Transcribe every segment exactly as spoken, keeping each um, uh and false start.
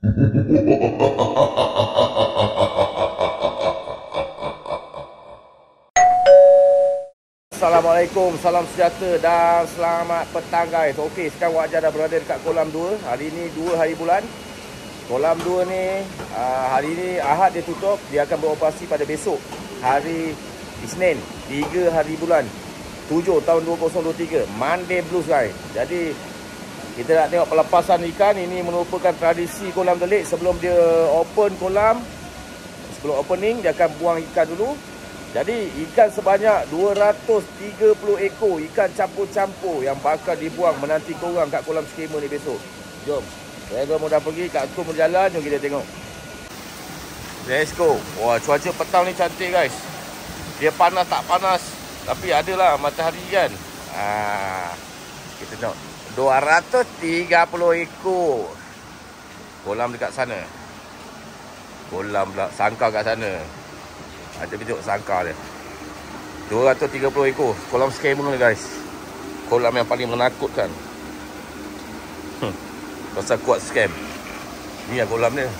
Assalamualaikum, salam sejahtera dan selamat petang guys. Okey, sekarang Wak Jar dah berada dekat kolam dua. Hari ni dua hari bulan. Kolam dua ni uh, hari ni Ahad dia tutup. Dia akan beroperasi pada besok, hari Isnin, tiga hari bulan tujuh tahun dua ribu dua puluh tiga, Monday Blues guys. Jadi kita nak tengok pelepasan ikan. Ini merupakan tradisi kolam delik. Sebelum dia open kolam, sebelum opening, dia akan buang ikan dulu. Jadi ikan sebanyak dua ratus tiga puluh ekor ikan campur-campur yang bakal dibuang menanti korang kat kolam skema ni besok. Jom. Saya mau dah pergi, Kak Kum berjalan, jom kita tengok. Let's go. Wah, cuaca petang ni cantik guys. Dia panas tak panas, tapi adalah matahari kan. Ah, kita tengok. dua ratus tiga puluh ekor. Kolam dekat sana. Kolam pula, sangkar kat sana. Ada video sangkar dia. dua ratus tiga puluh ekor. Kolam skema ni guys. Kolam yang paling menakutkan. Hmm. Pasal kuat scam. Ni yang kolam dia.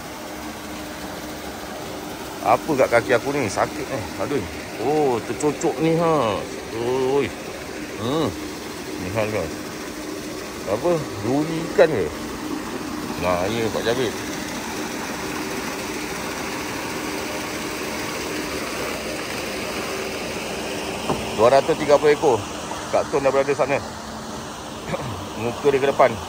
Apa kat kaki aku ni? Sakit ni. Aduh. Oh, tercocok ni ha. Oi. Hmm. Ni hal guys. Apa? Duri ikan ke? Nah, ya Pak Javid. dua ratus tiga puluh ekor. Kak Tun dah berada sana. Muka dia ke depan.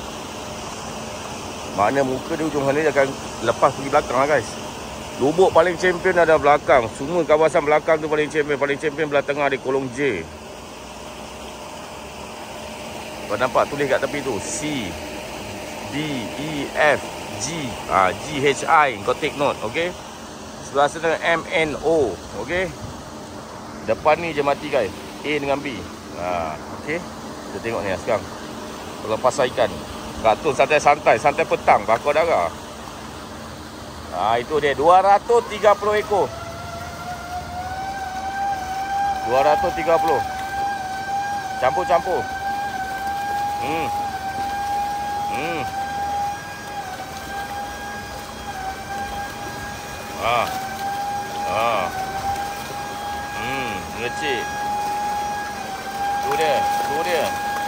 Makna muka dia ujung sana dia akan lepas pergi belakang lah guys. Lubuk paling champion ada belakang. Semua kawasan belakang tu paling champion. Paling champion belah tengah di kolong J. Kau nampak tulis kat tepi tu C D E F G ah, G H I. Kau take note, okay. Sebelah sana M N O, okay. Depan ni je mati guys. A dengan B. Ha, okay. Kita tengok ni sekarang pelepasan ikan. Kak Tun santai-santai, santai petang, bakar darah. Ha, itu dia dua ratus tiga puluh ekor. dua ratus tiga puluh. Campur-campur. Hmm. Hmm. Ah. Ah. Hmm, ngecik. Tu dia, tu dia.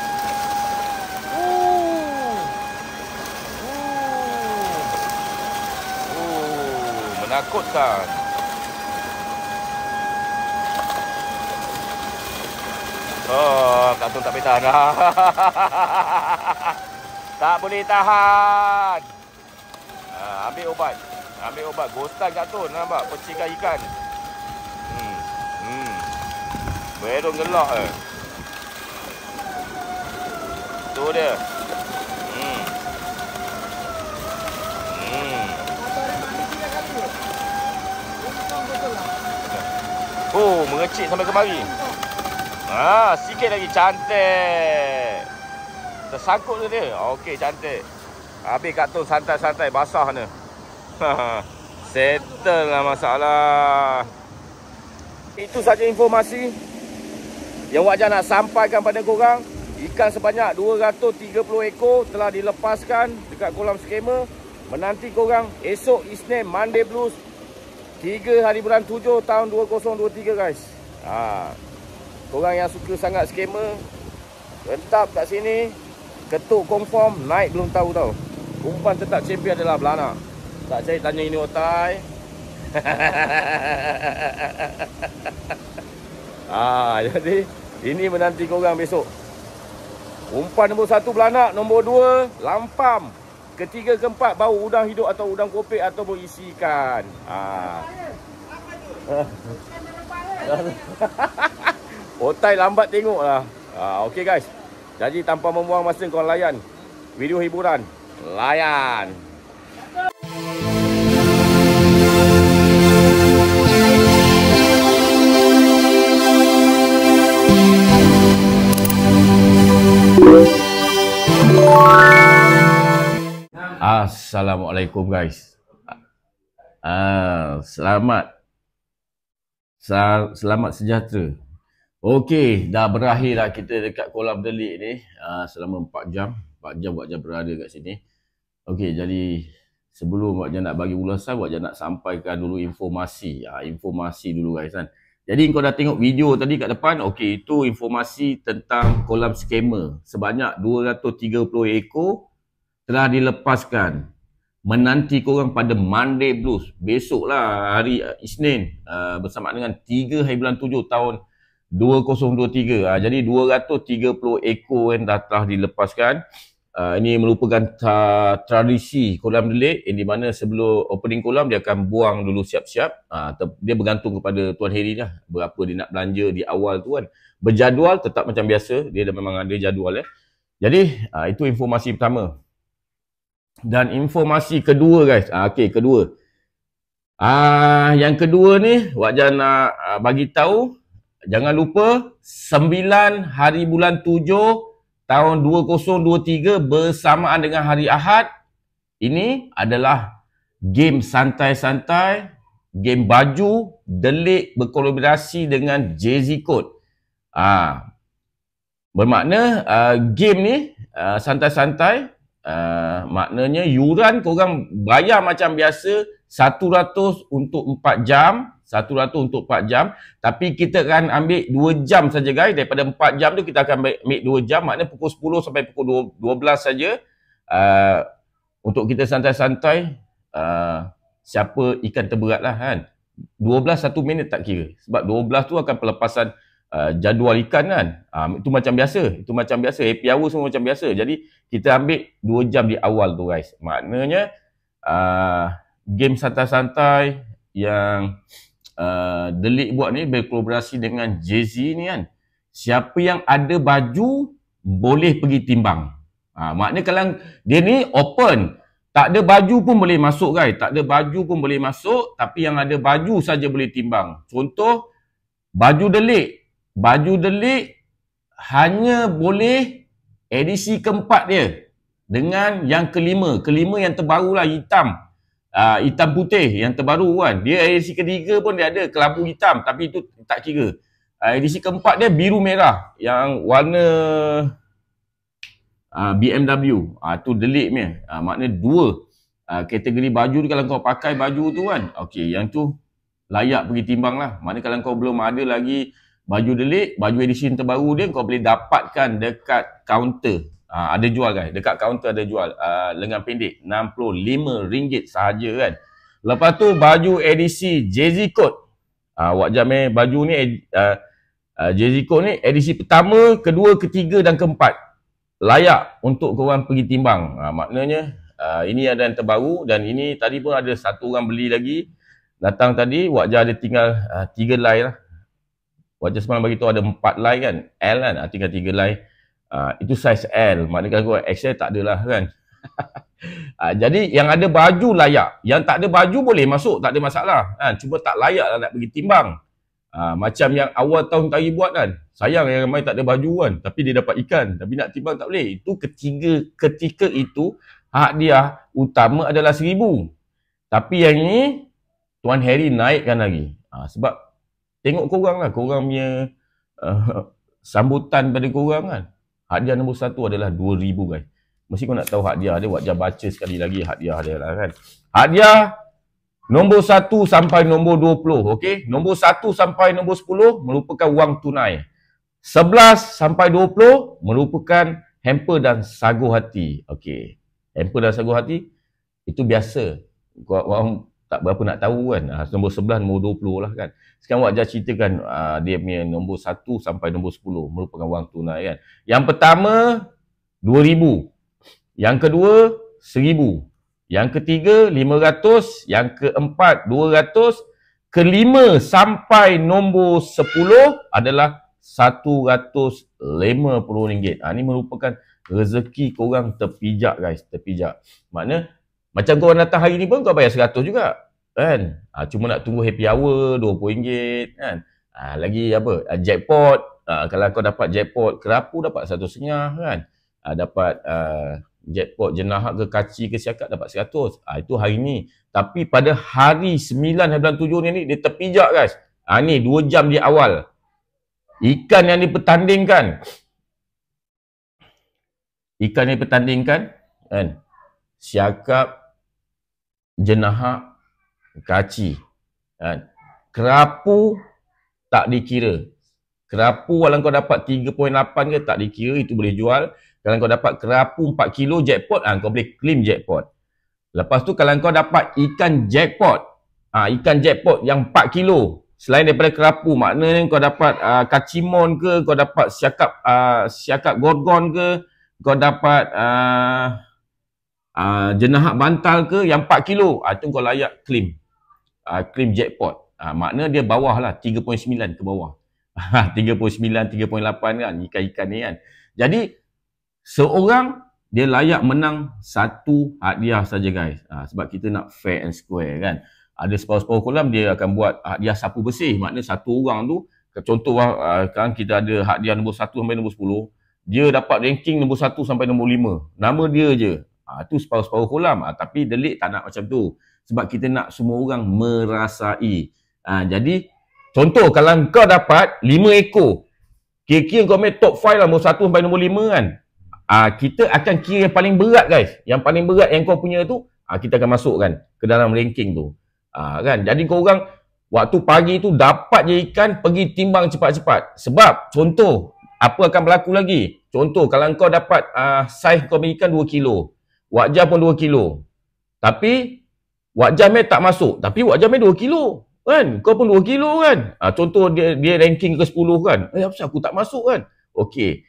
Menakutkan. Oh, Kak Tun tak boleh tahan. Tak boleh tahan. Ha, ambil ubat. Ambil ubat. Ghostan Kak Tun. Nampak? Pecihkan ikan. Hmm. Hmm. Berong gelak eh. Tu dia. Hmm. Hmm. Oh, mengecik sampai kemari. Ah, sikit lagi, cantik. Tersangkut ke dia? Okey, cantik. Habis Kak Tun santai-santai basah ni. Settle lah masalah. Itu saja informasi yang Wak Jar nak sampaikan pada korang. Ikan sebanyak dua ratus tiga puluh ekor telah dilepaskan dekat kolam skema menanti korang esok Isnin, Monday Blues, tiga hari bulan tujuh tahun dua ribu dua puluh tiga guys. Ha. Korang yang suka sangat skema, rentap kat sini. Ketuk confirm, naik belum tahu tau. Umpan tetap champion adalah belana. Tak cari tanya ini otai. Ah, jadi ini menanti korang besok. Umpan nombor satu belanak, nombor dua lampam, ketiga keempat bau udang hidup atau udang kopek atau berisi ikan. Ah. Otai lambat tengok lah. Ah, okay guys. Jadi tanpa membuang masa kau layan video hiburan. Layan. Assalamualaikum guys. Ah, selamat Selamat sejahtera. Okey, dah berakhir dah kita dekat kolam delik ni. Ah, selama empat jam. empat jam Wak Jar berada kat sini. Okey, jadi sebelum Wak Jan nak bagi ulasan, Wak Jan nak sampaikan dulu informasi. Ha, informasi dulu guys kan. Jadi kau dah tengok video tadi kat depan, okey, itu informasi tentang kolam scammer. Sebanyak dua ratus tiga puluh ekor telah dilepaskan. Menanti korang pada Monday Blues. Besok lah hari Isnin uh, bersama dengan tiga hari bulan tujuh tahun dua ribu dua puluh tiga. Uh, jadi dua ratus tiga puluh ekor yang dah telah dilepaskan. Uh, ini merupakan ta- tradisi kolam delik yang di mana sebelum opening kolam dia akan buang dulu siap-siap. Uh, dia bergantung kepada Tuan Heri lah berapa dia nak belanja di awal tu kan. Berjadual tetap macam biasa, dia dah memang ada jadual eh. Jadi uh, itu informasi pertama. Dan informasi kedua guys, uh, okey kedua. Ah uh, yang kedua ni Wak Jan nak uh, bagi tahu, jangan lupa sembilan hari bulan tujuh tahun dua ribu dua puluh tiga bersamaan dengan hari Ahad, ini adalah game santai-santai, game baju delik berkolaborasi dengan Jay-Z Code. Ah, bermakna uh, game ni uh, santai-santai, uh, maknanya yuran korang bayar macam biasa satu ratus untuk empat jam, satu ratus untuk empat jam, tapi kita akan ambil dua jam saja guys. Daripada empat jam tu kita akan ambil dua jam, maknanya pukul sepuluh sampai pukul dua belas saja. Uh, untuk kita santai-santai, uh, siapa ikan terberat lah kan. dua belas satu minit tak kira. Sebab dua belas tu akan pelepasan uh, jadual ikan kan. Uh, itu macam biasa, itu macam biasa. Happy hour semua macam biasa. Jadi kita ambil dua jam di awal tu guys. Maknanya uh, game santai-santai yang uh, delik buat ni berkolaborasi dengan Jay-Z ni kan. Siapa yang ada baju boleh pergi timbang. Ha, maknanya kalau dia ni open, tak ada baju pun boleh masuk guys. Tak ada baju pun boleh masuk, tapi yang ada baju saja boleh timbang. Contoh baju delik. Baju delik hanya boleh edisi keempat dia dengan yang kelima. Kelima yang terbaru lah, hitam. Uh, hitam putih yang terbaru kan. Dia edisi ketiga pun dia ada kelabu hitam, tapi itu tak kira. Uh, edisi keempat dia biru merah yang warna uh, B M W. Ah uh, tu delik punya. Uh, maknanya dua uh, kategori baju tu kalau kau pakai baju tu kan. Okey, yang tu layak pergi timbang lah. Maknanya kalau kau belum ada lagi baju delik, baju edisi terbaru dia kau boleh dapatkan dekat kaunter. Ha, ada jual guys, dekat kaunter ada jual uh, lengan pendek enam puluh lima ringgit sahaja kan. Lepas tu baju edisi Jay-Z Code. Ha, Wak Jan eh, baju ni uh, uh, Jay-Z Code ni edisi pertama, kedua, ketiga dan keempat. Layak untuk korang pergi timbang. Ha, maknanya uh, ini ada yang terbaru dan ini tadi pun ada satu orang beli lagi. Datang tadi, Wak Jan ada tinggal uh, tiga line lah. Wak Jan semalam bagi tahu ada empat line kan, L kan, uh, tinggal tiga line. Uh, itu saiz L, maknanya kalau X L tak adalah kan. uh, jadi yang ada baju layak, yang tak ada baju boleh masuk, tak ada masalah kan. Cuma tak layak lah nak pergi timbang. uh, Macam yang awal tahun Tari buat kan, sayang yang ramai tak ada baju kan, tapi dia dapat ikan, tapi nak timbang tak boleh. Itu ketiga, ketika itu hadiah utama adalah seribu. Tapi yang ini Tuan Heri naikkan lagi. uh, Sebab tengok korang lah, korang punya uh, sambutan pada korang kan. Hadiah nombor satu adalah dua ribu guys. Mesti kau nak tahu hadiah dia. Wak Jan baca sekali lagi hadiah dia lah kan. Hadiah nombor satu sampai nombor dua puluh. Okay. Nombor satu sampai nombor sepuluh merupakan wang tunai. sebelas sampai dua puluh merupakan hamper dan sagu hati. Okay. Hamper dan sagu hati itu biasa. Korang tak berapa nak tahu kan. Ha, nombor sebelas, nombor dua puluh lah kan. Sekarang Wak Jan ceritakan uh, dia punya nombor satu sampai nombor sepuluh merupakan wang tunai kan. Yang pertama dua ribu. Yang kedua seribu. Yang ketiga lima ratus. Yang keempat dua ratus. Kelima sampai nombor sepuluh adalah satu ratus lima puluh ringgit. Ha, ini merupakan rezeki korang terpijak guys. Terpijak. Makna macam korang datang hari ni pun kau bayar seratus juga. Kan? Ha, cuma nak tunggu happy hour dua puluh ringgit kan. Ha, lagi apa? Ha, jackpot. Ha, kalau kau dapat jackpot kerapu dapat satu setengah kan. Ha, dapat uh, jackpot jenahak ke kaci ke siakak dapat seratus. Ha, itu hari ni. Tapi pada hari sembilan bulan tujuh ni, ni dia terpijak guys. Ha, ni dua jam di awal. Ikan yang dipertandingkan. Ikan yang dipertandingkan kan. Siakap jenahak, kaci. Kan? Kerapu tak dikira. Kerapu kalau kau dapat tiga perpuluhan lapan ke tak dikira, itu boleh jual. Kalau kau dapat kerapu empat kilo jackpot, ah, kau boleh claim jackpot. Lepas tu kalau kau dapat ikan jackpot, ah, ikan jackpot yang empat kilo, selain daripada kerapu, maknanya kau dapat uh, kacimon ke, kau dapat siakap uh, siakap gorgon ke, kau dapat uh, uh, jenahak bantal ke yang empat kilo, ah, tu kau layak claim. Uh, claim jackpot. Uh, makna dia bawah lah, tiga perpuluhan sembilan ke bawah. tiga perpuluhan sembilan, tiga perpuluhan lapan kan, ikan-ikan ni kan. Jadi, seorang dia layak menang satu hadiah saja guys. Ha, sebab kita nak fair and square kan. Ada separuh-separuh kolam dia akan buat hadiah sapu bersih. Maknanya satu orang tu, contoh uh, kan kita ada hadiah nombor satu sampai nombor sepuluh. Dia dapat ranking nombor satu sampai nombor lima. Nama dia je. Ha, tu separuh-separuh kolam. Ha, tapi delik tak nak macam tu. Sebab kita nak semua orang merasai. Ha, jadi, contoh kalau kau dapat lima ekor. Kira-kira kau main top lima lah, nombor satu sampai nombor lima kan. Uh, kita akan kira yang paling berat guys. Yang paling berat yang kau punya tu, uh, kita akan masukkan ke dalam ranking tu. Uh, kan? Jadi kau orang waktu pagi tu dapat je ikan, pergi timbang cepat-cepat. Sebab contoh, apa akan berlaku lagi? Contoh, kalau kau dapat uh, saiz kau punya ikan dua kilo. Wak jam pun dua kilo. Tapi, wak jamnya tak masuk. Tapi wak jamnya dua kilo. Kan? Kau pun dua kilo kan? Uh, contoh dia, dia ranking ke sepuluh kan? Eh, apa aku tak masuk kan? Okey.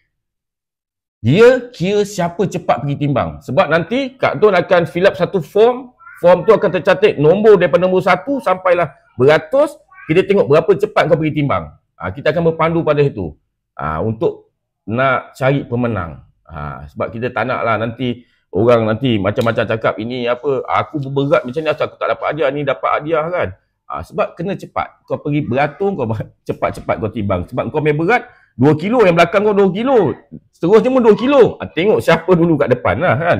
Dia kira siapa cepat pergi timbang. Sebab nanti Kak Don akan fill up satu form. Form tu akan tercatat nombor daripada nombor satu sampailah beratus. Kita tengok berapa cepat kau pergi timbang. Ha, kita akan berpandu pada itu. Ha, untuk nak cari pemenang. Ha, sebab kita tak nak lah nanti orang nanti macam-macam cakap ini apa. Aku berberat macam ni aku tak dapat hadiah. Ni dapat hadiah kan. Ha, sebab kena cepat. Kau pergi beratur kau cepat-cepat kau timbang. Sebab kau main berat. dua kilo, yang belakang kau dua kilo. Seterusnya pun dua kilo. Ha, tengok siapa dulu kat depan lah kan.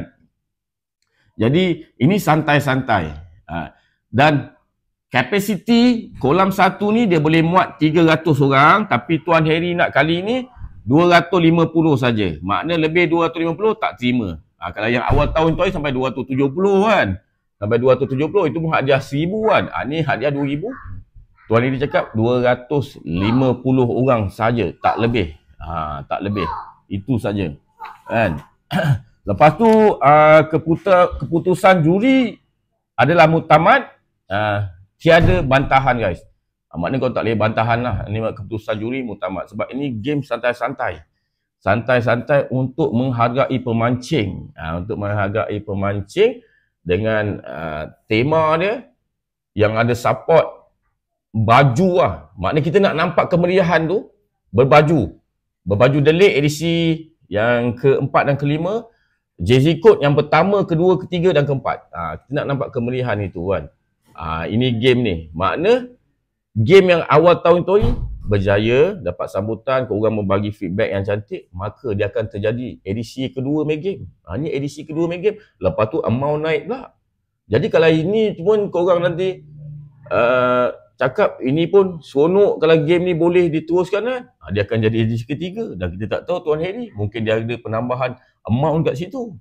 Jadi, ini santai-santai. Ha, dan kapasiti kolam satu ni dia boleh muat tiga ratus orang. Tapi Tuan Harry nak kali ni dua ratus lima puluh saja. Makna lebih dua ratus lima puluh tak terima. Ha, kalau yang awal tahun tu sampai dua ratus tujuh puluh kan. Sampai dua ratus tujuh puluh itu pun hadiah seribu kan. Ha, ni hadiah dua ribu. Tuan ini cakap dua ratus lima puluh orang saja, tak lebih. Ha, tak lebih. Itu saja. Kan? Lepas tu uh, keputusan, keputusan juri adalah muktamad, uh, tiada bantahan guys. Ha, maknanya kau tak boleh bantahan lah. Ini keputusan juri muktamad. Sebab ini game santai-santai. Santai-santai untuk menghargai pemancing. Ha, untuk menghargai pemancing dengan uh, tema dia yang ada support baju lah. Maknanya kita nak nampak kemeriahan tu berbaju. Berbaju delik edisi yang keempat dan kelima. Jersey code yang pertama, kedua, ketiga dan keempat. Ha, kita nak nampak kemeriahan itu kan. Ha, ini game ni. Makna game yang awal tahun tu berjaya, dapat sambutan, korang membagi feedback yang cantik, maka dia akan terjadi edisi kedua main game. Ha, ni edisi kedua main game. Lepas tu amount naik pula. Jadi kalau ini pun korang nanti uh, cakap ini pun seronok kalau game ni boleh diteruskan kan. Ha, dia akan jadi edisi ketiga. Dan kita tak tahu Tuan Harry, mungkin dia ada penambahan amount kat situ.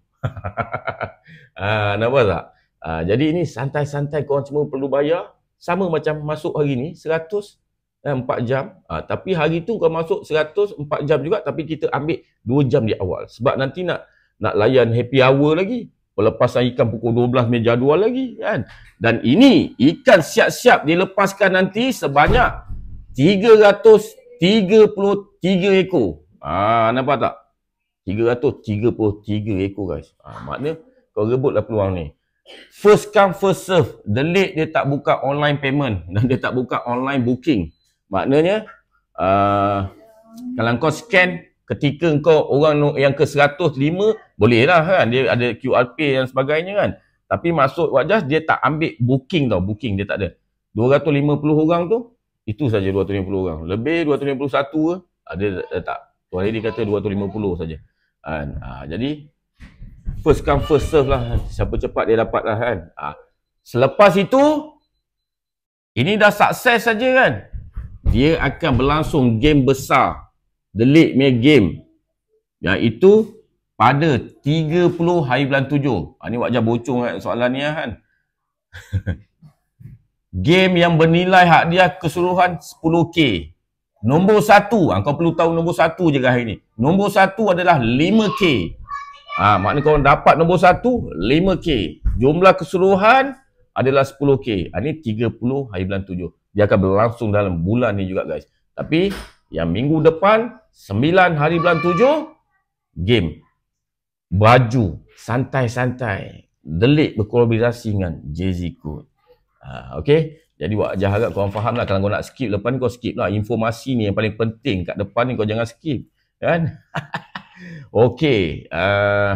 ha, nampak tak? Ha, jadi ini santai-santai, korang semua perlu bayar. Sama macam masuk hari ni, seratus empat jam. Ha, tapi hari tu kau masuk seratus empat jam juga, tapi kita ambil dua jam di awal. Sebab nanti nak nak layan happy hour lagi. Pelepasan ikan pukul dua belas punya jadual lagi kan. Dan ini ikan siap-siap dilepaskan nanti sebanyak tiga ratus tiga puluh tiga ekor. Ah, nampak tak? tiga ratus tiga puluh tiga ekor guys. Ah, maknanya kau rebutlah peluang ni. First come first serve. Delik dia tak buka online payment dan dia tak buka online booking. Maknanya uh, kalau kau scan ketika kau orang yang ke seratus lima, boleh lah kan. Dia ada Q R Pay dan sebagainya kan. Tapi maksud Wajah, dia tak ambil booking tau. Booking dia tak ada. dua ratus lima puluh orang tu, itu saja dua ratus lima puluh orang. Lebih dua ratus lima puluh satu ke, ada tak. Tuan Harry kata dua ratus lima puluh saja. Kan? Ha, jadi, first come first serve lah. Siapa cepat dia dapat lah kan. Ha. Selepas itu, ini dah sukses saja kan. Dia akan berlangsung game besar. Delik punya game, iaitu pada tiga puluh hari bulan tujuh. Ha, ni Wak Jah bocor kan soalan ni kan. Game yang bernilai hadiah keseluruhan sepuluh K. Nombor satu, ha, kau perlu tahu nombor satu je hari ni. Nombor satu adalah lima K. Ha, maknanya kau dapat nombor satu, lima K. Jumlah keseluruhan adalah sepuluh K. Ha, ini tiga puluh hari bulan tujuh. Dia akan berlangsung dalam bulan ni juga guys. Tapi yang minggu depan, sembilan hari bulan tujuh, game. Baju, santai-santai. Delik berkolaborasi dengan Jay-Z Code. Ha, okay. Jadi Wak Jah harap korang faham lah. Kalau kau nak skip lepas ni kau skip lah. Informasi ni yang paling penting kat depan ni kau jangan skip. Kan? Okay. Uh,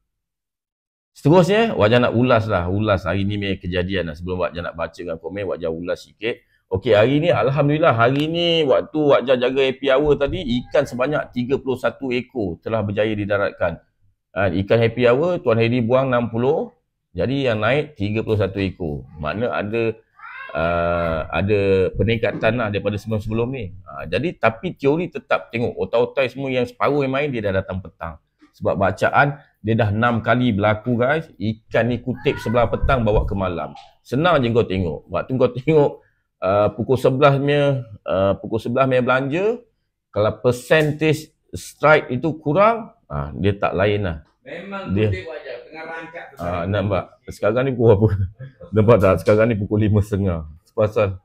seterusnya Wak Jah nak ulas lah. Ulas hari ni punya kejadian lah. Sebelum Wak Jah nak bacakan komen, Wak Jah ulas sikit. Okay, hari ni Alhamdulillah. Hari ni waktu Wak Jah jaga happy hour tadi, ikan sebanyak tiga puluh satu ekor telah berjaya didaratkan. Uh, ikan happy hour Tuan Hedi buang enam puluh. Jadi yang naik tiga puluh satu ekor. Makna ada uh, ada peningkatan lah daripada sebelum-sebelum ni. Uh, jadi tapi teori tetap tengok otai-otai semua yang separuh yang main dia dah datang petang. Sebab bacaan dia dah enam kali berlaku guys. Ikan ni kutip sebelah petang bawa ke malam. Senang je kau tengok. Waktu kau tengok uh, pukul sebelas punya uh, pukul sebelas punya belanja, kalau percentage strike itu kurang, uh, dia tak lain lah. Memang dia kutip wajah tengah rangkap tu. Ah, nampak. Sekarang ni pukul apa? Nampak tak? Sekarang ni pukul lima setengah. Pasal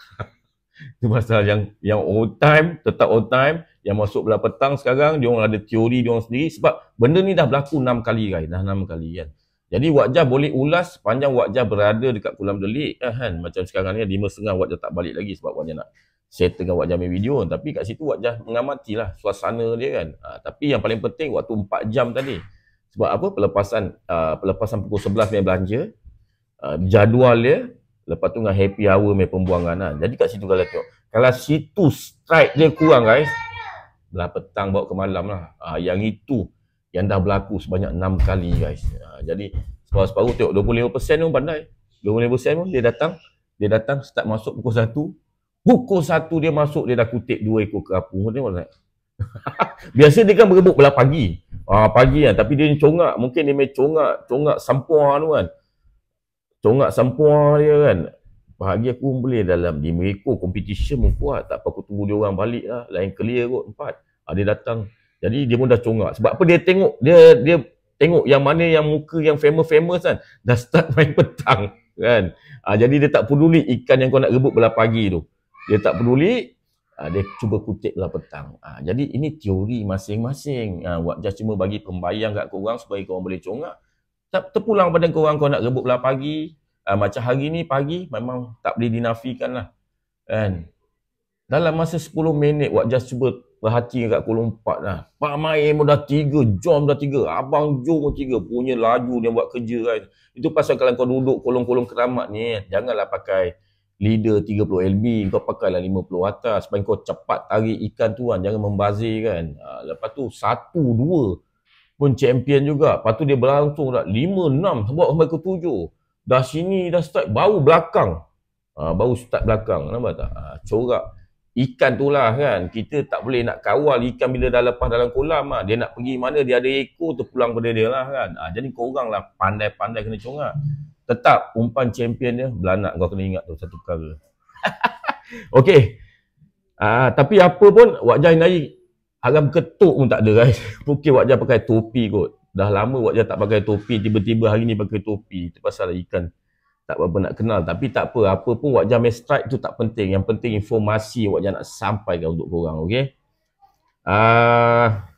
itu pasal yang yang on time, tetap on time, yang masuk belah petang sekarang dia orang ada teori dia orang sendiri sebab benda ni dah berlaku enam kali guys, dah enam kali kan. Jadi Wak Jah boleh ulas sepanjang Wak Jah berada dekat Kolam Delik kan. Macam sekarang ni lima setengah Wak Jah tak balik lagi sebab Wak Jah nak settle dengan Wak Jah main video, tapi kat situ Wak Jah mengamatilah suasana dia kan. Ah, tapi yang paling penting waktu empat jam tadi. Sebab apa? Pelepasan uh, pelepasan pukul sebelas punya belanja, uh, jadual dia, lepas tu dengan happy hour punya pembuangan lah. Jadi kat situ kalau tengok, kalau situ strike dia kurang guys, belah petang bawa ke malam lah. Uh, yang itu yang dah berlaku sebanyak enam kali guys. Uh, jadi separuh-separuh tengok dua puluh lima peratus pun pandai. dua puluh lima peratus pun dia datang, dia datang start masuk pukul satu. Pukul satu dia masuk, dia dah kutip dua ekor kerapu. Tengok tak? Biasa dia kan berebut belah pagi. Ah, pagi kan, tapi dia congak, mungkin dia main congak, congak sampua tu kan. Congak sampua dia kan. Bahagi aku boleh dalam lima ekor competition pun kuat. Tak apa aku tunggu dia orang balik lah. Lain clear kot empat. Ah, dia datang. Jadi dia pun dah congak. Sebab apa dia tengok, dia dia tengok yang mana yang muka yang famous-famous kan. Dah start main petang kan. Ah, jadi dia tak peduli ikan yang kau nak rebut belah pagi tu. Dia tak peduli. Ha, dia cuba kutip lah petang. Ha, jadi ini teori masing-masing. Ha, Wak Jah cuma bagi pembayang kat korang supaya korang boleh congak. Tak terpulang pada korang kau nak rebut belah pagi. Ha, macam hari ni pagi memang tak boleh dinafikan lah. Kan? Dalam masa sepuluh minit Wak Jah cuba perhati kat kolom empat lah. Pak main pun dah tiga, jom dah tiga. Abang Jo pun tiga. Punya laju dia buat kerja kan. Itu pasal kalau kau duduk kolong-kolong keramat ni, janganlah pakai leader tiga puluh L B, kau pakailah lima puluh atas supaya kau cepat tarik ikan tu kan, jangan membazir kan. Ha, lepas tu satu dua pun champion juga. Lepas tu dia berlangsung dah lima enam buat sampai ke tujuh. Dah sini dah start baru belakang. Ha, baru start belakang, nampak tak? Ha, corak ikan tu lah kan. Kita tak boleh nak kawal ikan bila dah lepas dalam kolam lah. Dia nak pergi mana, dia ada ekor tu pulang pada dia lah kan. Ha, jadi korang lah pandai-pandai kena corak. Tetap umpan champion dia belanak, kau kena ingat tu satu perkara. Okey. Ah, tapi apa pun Wak Jah hari haram ketuk pun tak ada guys. Mungkin Wak Jah pakai topi kot. Dah lama Wak Jah tak pakai topi, tiba-tiba hari ni pakai topi. Itu pasal ikan tak apa nak kenal. Tapi tak apa, apa pun Wak Jah main strike tu tak penting. Yang penting informasi Wak Jah nak sampaikan untuk korang, okey? Ah,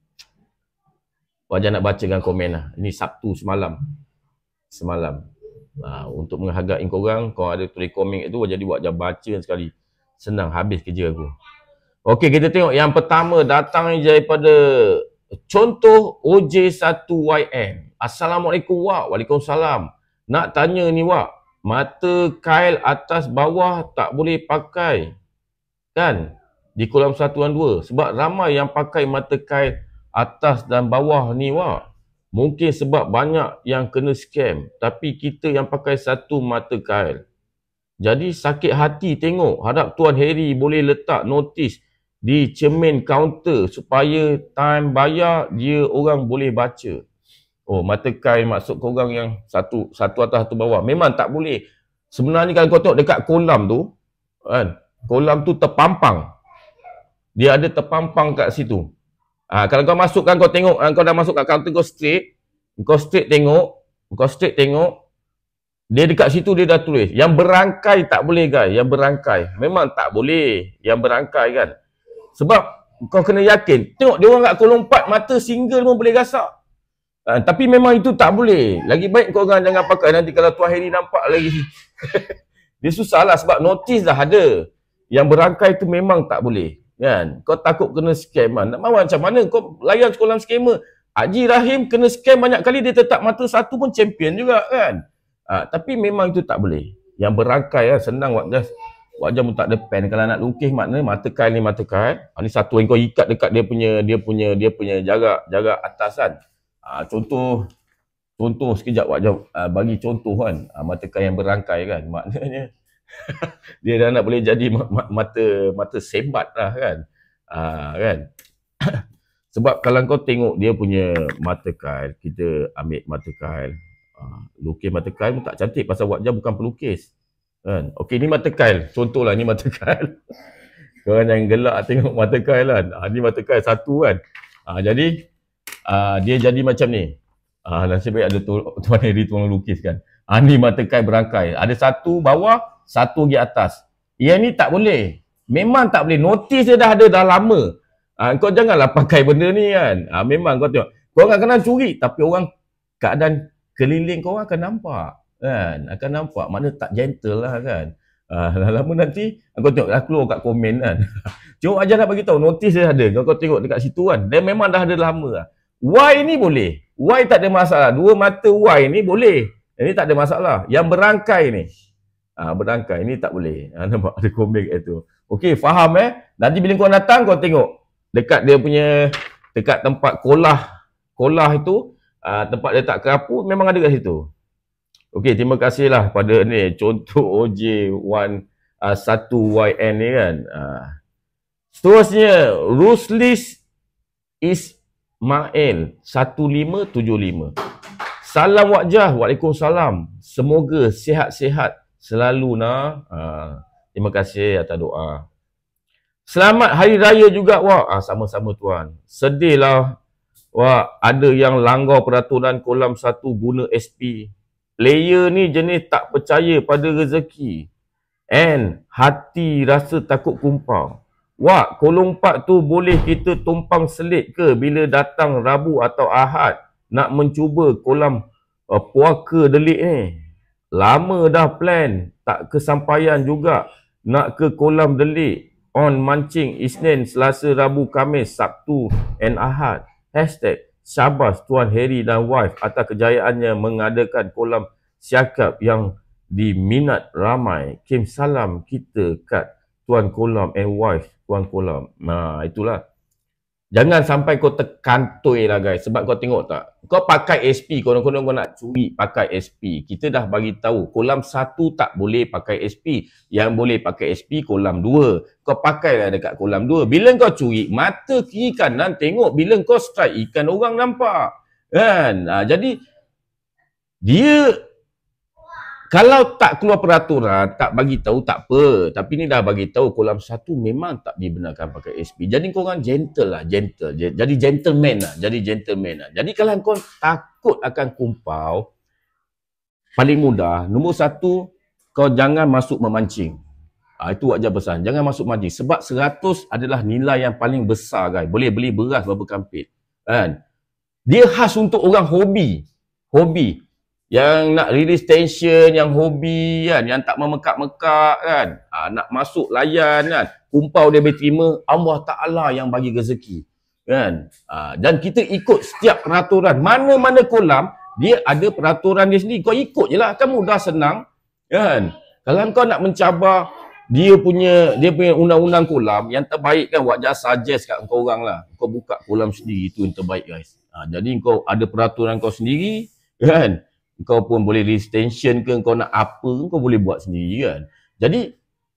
Wak Jah nak bacakan komen lah. Ini Sabtu semalam. Semalam. Ha, untuk menghargai korang, kau ada tulis komen itu, jadi Wak Jah baca sekali. Senang, habis kerja aku. Okey, kita tengok yang pertama datang daripada contoh O J satu Y M. Assalamualaikum Wak. Waalaikumsalam. Nak tanya ni Wak, mata kail atas bawah tak boleh pakai kan di kolam satu dan dua? Sebab ramai yang pakai mata kail atas dan bawah ni Wak. Mungkin sebab banyak yang kena scam. Tapi kita yang pakai satu mata kail. Jadi sakit hati tengok. Harap Tuan Harry boleh letak notis di cermin kaunter supaya time bayar dia orang boleh baca. Oh, mata kail maksud korang yang satu satu atas satu bawah. Memang tak boleh. Sebenarnya kalau kau tengok dekat kolam tu, kan, kolam tu terpampang. Dia ada terpampang kat situ. Ah, kalau kau masukkan, kau tengok, kau dah masuk kat kaunter kau straight, kau straight tengok, kau straight tengok, dia dekat situ dia dah tulis, yang berangkai tak boleh guys, yang berangkai. Memang tak boleh, yang berangkai kan. Sebab kau kena yakin, tengok dia orang kat kolom empat, mata single pun boleh gasak. Ha, tapi memang itu tak boleh. Lagi baik kau orang jangan pakai, nanti kalau Tuan Heri nampak lagi. Dia susah lah sebab notis dah ada. Yang berangkai tu memang tak boleh. Kan? Kau takut kena scam kan? Nak mahu macam mana kau layan kolam scammer? Haji Rahim kena scam banyak kali, dia tetap mata satu pun champion juga kan. Ha, tapi memang itu tak boleh. Yang berangkai lah, senang buat just. Wajah pun tak ada pen. Kalau nak lukis makna mata kail ni mata kail. Ha, ni satu yang kau ikat dekat dia punya dia punya dia punya jarak jarak atas kan. Ha, contoh contoh sekejap wajah ha, bagi contoh kan. Ha, mata kail yang berangkai kan. Maknanya dia dah nak boleh jadi mata mata sembat lah kan. Ha, kan. Sebab kalau kau tengok dia punya mata kail, kita ambil mata kail. Ha, lukis mata kail pun tak cantik pasal wajah bukan pelukis. Kan? Okey, ni mata kail. Contohlah ni mata kail. Korang jangan gelak tengok mata kail kan. Ha, ni mata kail satu kan. Ha, jadi ha, dia jadi macam ni. Ha, nasib baik ada tu, Tuan Heri tolong lukis kan. Ha, ni mata kail berangkai. Ada satu bawah, satu di atas. Yang ni tak boleh. Memang tak boleh. Notis dia dah ada dah lama. Ha, kau janganlah pakai benda ni kan. Ha, memang kau tengok. Kau akan kena curi. Tapi orang keadaan keliling kau akan nampak. Kan, akan nampak mana tak gentle lah kan. Ah, lama nanti kau tengok dah keluar kat komen kan. Cuma aja nak bagi tahu notis dia ada. Kau, kau tengok dekat situ kan. Dia memang dah ada lama lah. Y ni boleh. Y tak ada masalah. Dua mata Y ni boleh. Ini tak ada masalah. Yang berangkai ni. Ah, berangkai ni tak boleh. Ah, nampak ada komen kat tu. Okey, faham eh. Nanti bila kau datang kau tengok dekat dia punya dekat tempat kolah kolah itu, ah, tempat dia tak kerapu memang ada kat situ. Okey, terima kasihlah pada ni contoh O J satu Y N ni kan. Uh. Seterusnya, Ruslis Ismail satu lima tujuh lima. Salam wajah, waalaikumsalam. Semoga sihat-sihat selalu nak. Uh. Terima kasih atas doa. Selamat Hari Raya juga wak. Ah, sama-sama tuan. Sedihlah wak, ada yang langgar peraturan kolam satu guna S P. Player ni jenis tak percaya pada rezeki. And hati rasa takut kumpang. Wak, kolom empat tu boleh kita tumpang selit ke bila datang Rabu atau Ahad nak mencuba kolam uh, puaka delik ni? Lama dah plan, tak kesampaian juga nak ke kolam delik. On mancing Isnin, Selasa, Rabu, Khamis, Sabtu and Ahad. Hashtag Syabas Tuan Heri dan wife atas kejayaannya mengadakan kolam siakap yang diminat ramai. Kim salam kita kat Tuan Kolam and wife Tuan Kolam. Nah, itulah. Jangan sampai kau terkantoi lah guys. Sebab kau tengok tak? Kau pakai S P, konon-konon kau nak curi pakai S P. Kita dah bagi tahu kolam satu tak boleh pakai S P. Yang boleh pakai S P kolam dua. Kau pakailah dekat kolam dua. Bila kau curi, mata kiri kanan tengok. Bila kau strike, ikan orang nampak. Kan? Ha, jadi, dia kalau tak keluar peraturan, tak bagi tahu tak apa. Tapi ni dah bagi tahu kolam satu memang tak dibenarkan pakai S P. Jadi kau orang gentle lah, gentle. Jadi gentleman lah, jadi gentleman lah. Jadi kalau kau takut akan kumpau, paling mudah, nombor satu, kau jangan masuk memancing. Ha, itu wajar pesan. Jangan masuk mancing. Sebab seratus adalah nilai yang paling besar guys. Boleh beli beras berapa kampit. Kan? Dia khas untuk orang hobi. Hobi. Yang nak release tension, yang hobi kan, yang tak memekak-mekak kan, ha, nak masuk layan kan, kumpau dia boleh terima, Allah Ta'ala yang bagi rezeki kan. Ha, dan kita ikut setiap peraturan, mana-mana kolam dia ada peraturan dia sendiri, kau ikut je lah, kan mudah senang kan. Kalau kau nak mencabar dia punya dia punya undang-undang kolam, yang terbaik kan wajar suggest kat kau orang lah, kau buka kolam sendiri, itu yang terbaik guys. Ha, jadi kau ada peraturan kau sendiri kan. Kau pun boleh release tension ke, kau nak apa, kau boleh buat sendiri kan. Jadi,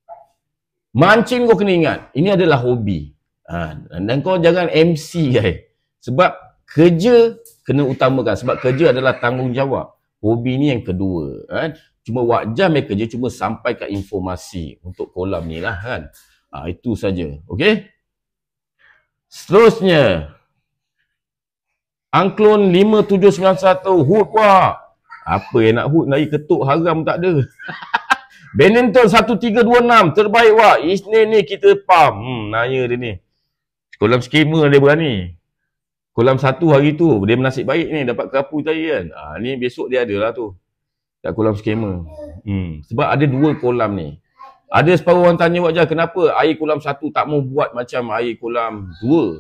mancing kau kena ingat, ini adalah hobi. Ha, dan kau jangan M C guys. Sebab kerja kena utamakan sebab kerja adalah tanggungjawab. Hobi ni yang kedua kan. Cuma Wak Jan punya kerja cuma sampaikan informasi untuk kolam ni lah kan. Ha, itu saja. Okey. Seterusnya Angklung lima tujuh sembilan satu Hood Wak. Apa yang nak Hood? Lagi ketuk haram tak ada. Benenton satu tiga dua enam terbaik Wak. Isnin ni kita pam. Hmm, nanya dia ni. Kolam skema dia berani. Kolam satu hari tu dia bernasib baik ni dapat kerapu tadi kan. Ha, ni besok dia ada lah tu. Kat kolam skema. Hmm. Sebab ada dua kolam ni. Ada separuh orang tanya Wak Jan, kenapa air kolam satu tak mau buat macam air kolam dua?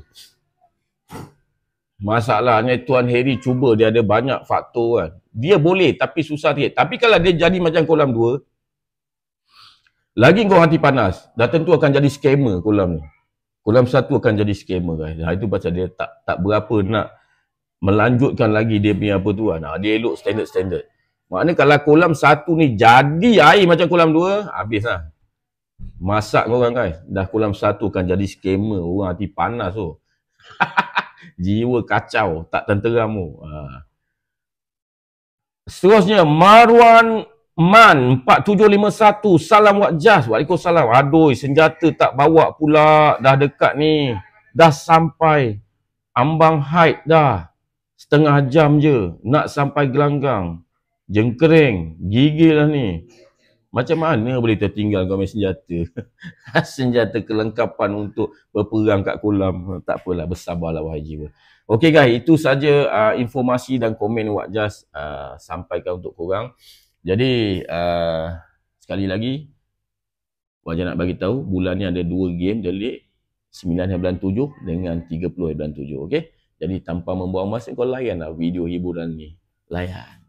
Masalahnya Tuan Harry cuba, dia ada banyak faktor kan. Dia boleh tapi susah sikit. Tapi kalau dia jadi macam kolam dua, lagi kau hati panas, dah tentu akan jadi skema kolam ni. Kolam satu akan jadi skema guys. Ha, itu pasal dia tak tak berapa nak melanjutkan lagi dia punya apa tu kan. Ha, dia elok standard-standard. Maknanya kalau kolam satu ni jadi air macam kolam dua, habis lah. Masak korang guys. Dah kolam satu akan jadi skema. Orang hati panas tu. Jiwa kacau. Tak tenteram tu. Ha. Seterusnya Marwan Man empat tujuh lima satu. Salam Wak Jas. Waalaikumsalam. Aduh, senjata tak bawa pula. Dah dekat ni. Dah sampai ambang haid dah. Setengah jam je. Nak sampai gelanggang. Jengkering. Gigil lah ni. Macam mana boleh tertinggal kau main senjata? Senjata kelengkapan untuk berperang kat kolam. Tak apalah, bersabarlah wahai jiwa. Okey guys, itu saja uh, informasi dan komen Wak Jas uh, sampaikan untuk korang. Jadi uh, sekali lagi Wak Jan nak bagi tahu bulan ni ada dua game delik, sembilan hari bulan tujuh dengan tiga puluh hari bulan tujuh. Okey. Jadi tanpa membuang masa kau layanlah video hiburan ni. Layan.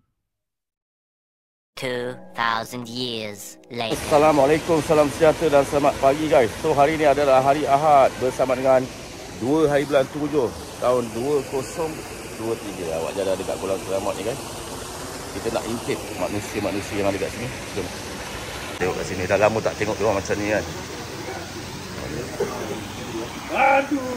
two thousand years later. Assalamualaikum, salam sejahtera dan selamat pagi guys. So hari ni adalah hari Ahad bersama dengan dua hari bulan tujuh tahun dua ribu dua puluh tiga. Wak Jan ada dekat Kolam Selamat ni guys. Kita nak intip manusia-manusia yang ada kat sini. Jom. Tengok kat sini. Dah lama tak tengok dia orang macam ni kan. Aduh.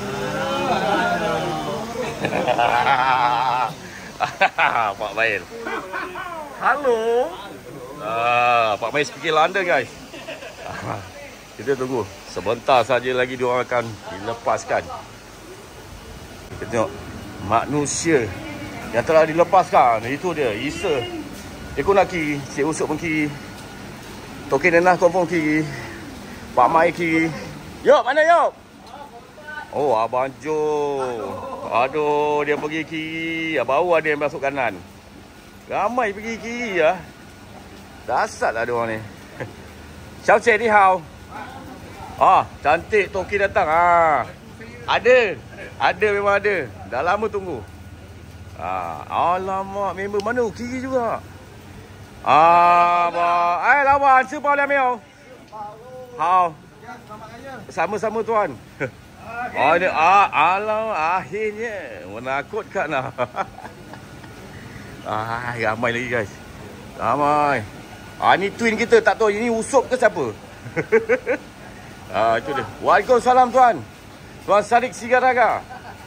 Pak Mail. Halo. Ah, Pak Mail speaking London guys. Kita tunggu. Sebentar saja lagi dia orang akan dilepaskan. Kita tengok manusia yang telah dilepaskan. Itu dia, Isa. Ekor nak kiri, Cik Usuk pun kiri. Token Nenah confirm kiri. Pak Mai kiri. Yop, mana Yop? Oh, Abang Jo. Aduh, dia pergi kiri. Baru ada yang masuk kanan. Ramai pergi kiri ya. Dasar lah dia orang ni. Xiao Cik ni hao. Ah, cantik Token datang. Ah. Ada. Ada memang ada. Dah lama tunggu. Ah, alamak, member mana? Kiri juga. Ah, ba. Eh, lawan sepau dah meo. Hao. Sama-sama tuan. Oh, ini ah, alamak, akhirnya menakutkan lah. Ah, ramai lagi guys. Ramai. Ah, ni twin kita, tak tahu ini Usop ke siapa. Ah, itu dia. Waalaikumsalam tuan. Tuan Sadiq Sigaraga.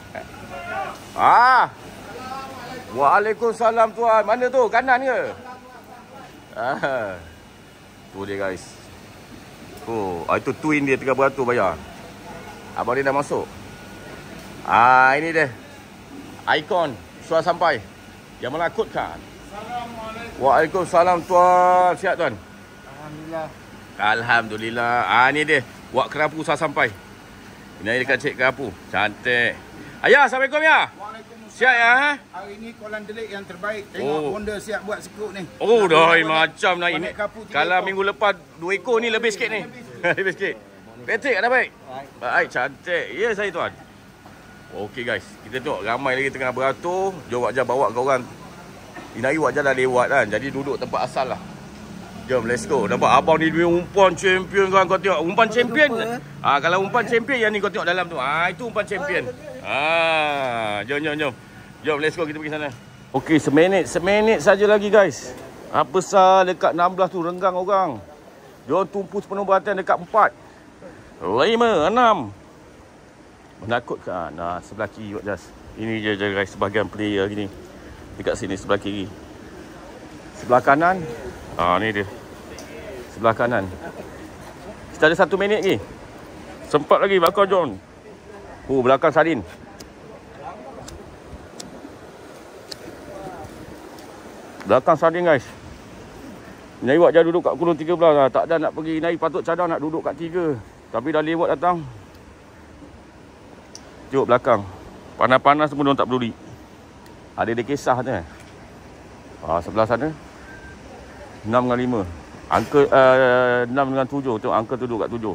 Ah. Waalaikumsalam tuan. Mana tu? Kanan ke? Ah. Tu dia guys. Oh, ah, itu twin dia tiga beratus bayar. Abang dia dah masuk. Ah, ini dia. Ikon sudah sampai. Yang menakutkan. Assalamualaikum. Waalaikumsalam tuan. Sihat tuan? Alhamdulillah. Alhamdulillah. Ah, ni dia. Wak kerapu sudah sampai. Ini dekat Cik Kerapu. Cantik. Ayah, Assalamualaikum ya. Siap ya? Ha? Hari ni kolam delik yang terbaik. Tengok Oh. bonda siap buat sekuk ni. Oh, dah macam nak ini. Konek kapu tiga Kalau ekor. minggu lepas dua ekor ni lebih sikit ni. Lebih sikit. Patrick ada baik? Baik, cantik. Ya saya tuan. Okey guys, kita tengok ramai lagi tengah beratur. Jom Wak Jan bawa kau orang. Ini hari Wak Jan dah lewat kan. Jadi duduk tempat asal lah. Jom, let's go. Nampak abang ni dia umpan champion kan. Kau tengok umpan champion. Ah, kalau umpan champion yang ni kau tengok dalam tu. Ah, itu umpan champion. Ah, jom jom jom. Jom, let's go kita pergi sana. Okey, seminit, seminit saja lagi guys. Apa sah dekat enam belas tu renggang orang. Jom tumpu sepenuh perhatian dekat empat. lima, enam. Menakutkan. Nah, sebelah kiri Wak Jas. Ini je, je guys, sebahagian player gini. Dekat sini sebelah kiri. Sebelah kanan. Ah, ni dia. Sebelah kanan. Kita ada satu minit ni. Sempat lagi bakar John. Oh, belakang Sadin. Belakang Sadin guys. Nyai Wak dah duduk kat kurung tiga belas lah. Tak ada nak pergi naik, patut cadang nak duduk kat tiga. Tapi dah lewat datang. Tengok belakang. Panas-panas pun diorang tak peduli. Ada dia kisah tu eh. Ah, sebelah sana enam dengan lima. Angka uh, enam dengan tujuh. Tengok angka tu duduk kat tujuh.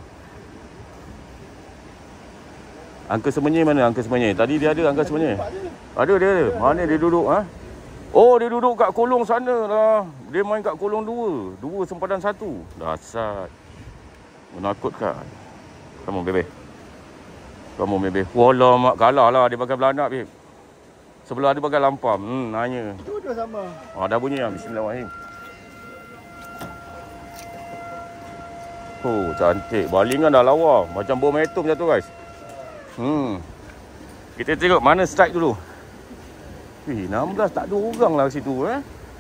Angka semenyi mana angka semenyi? Tadi dia ada angka semenyi. Ada dia ada. Mana dia duduk ha? Oh, dia duduk kat kolong sana lah. Dia main kat kolong dua. Dua sempadan satu. Dasar. Menakutkan. Come on, baby. Come on, baby. Wallah, mak kalah lah. Dia pakai belanak, babe. Sebelah dia pakai lampam. Hmm, nanya. Dua-dua sama. Ah, dah bunyi lah. Bismillahirrahmanirrahim. Oh, cantik. Balingan dah lawa. Macam bom atom macam tu, guys. Hmm. Kita tengok mana strike dulu. Wih, enam belas tak ada orang lah situ eh.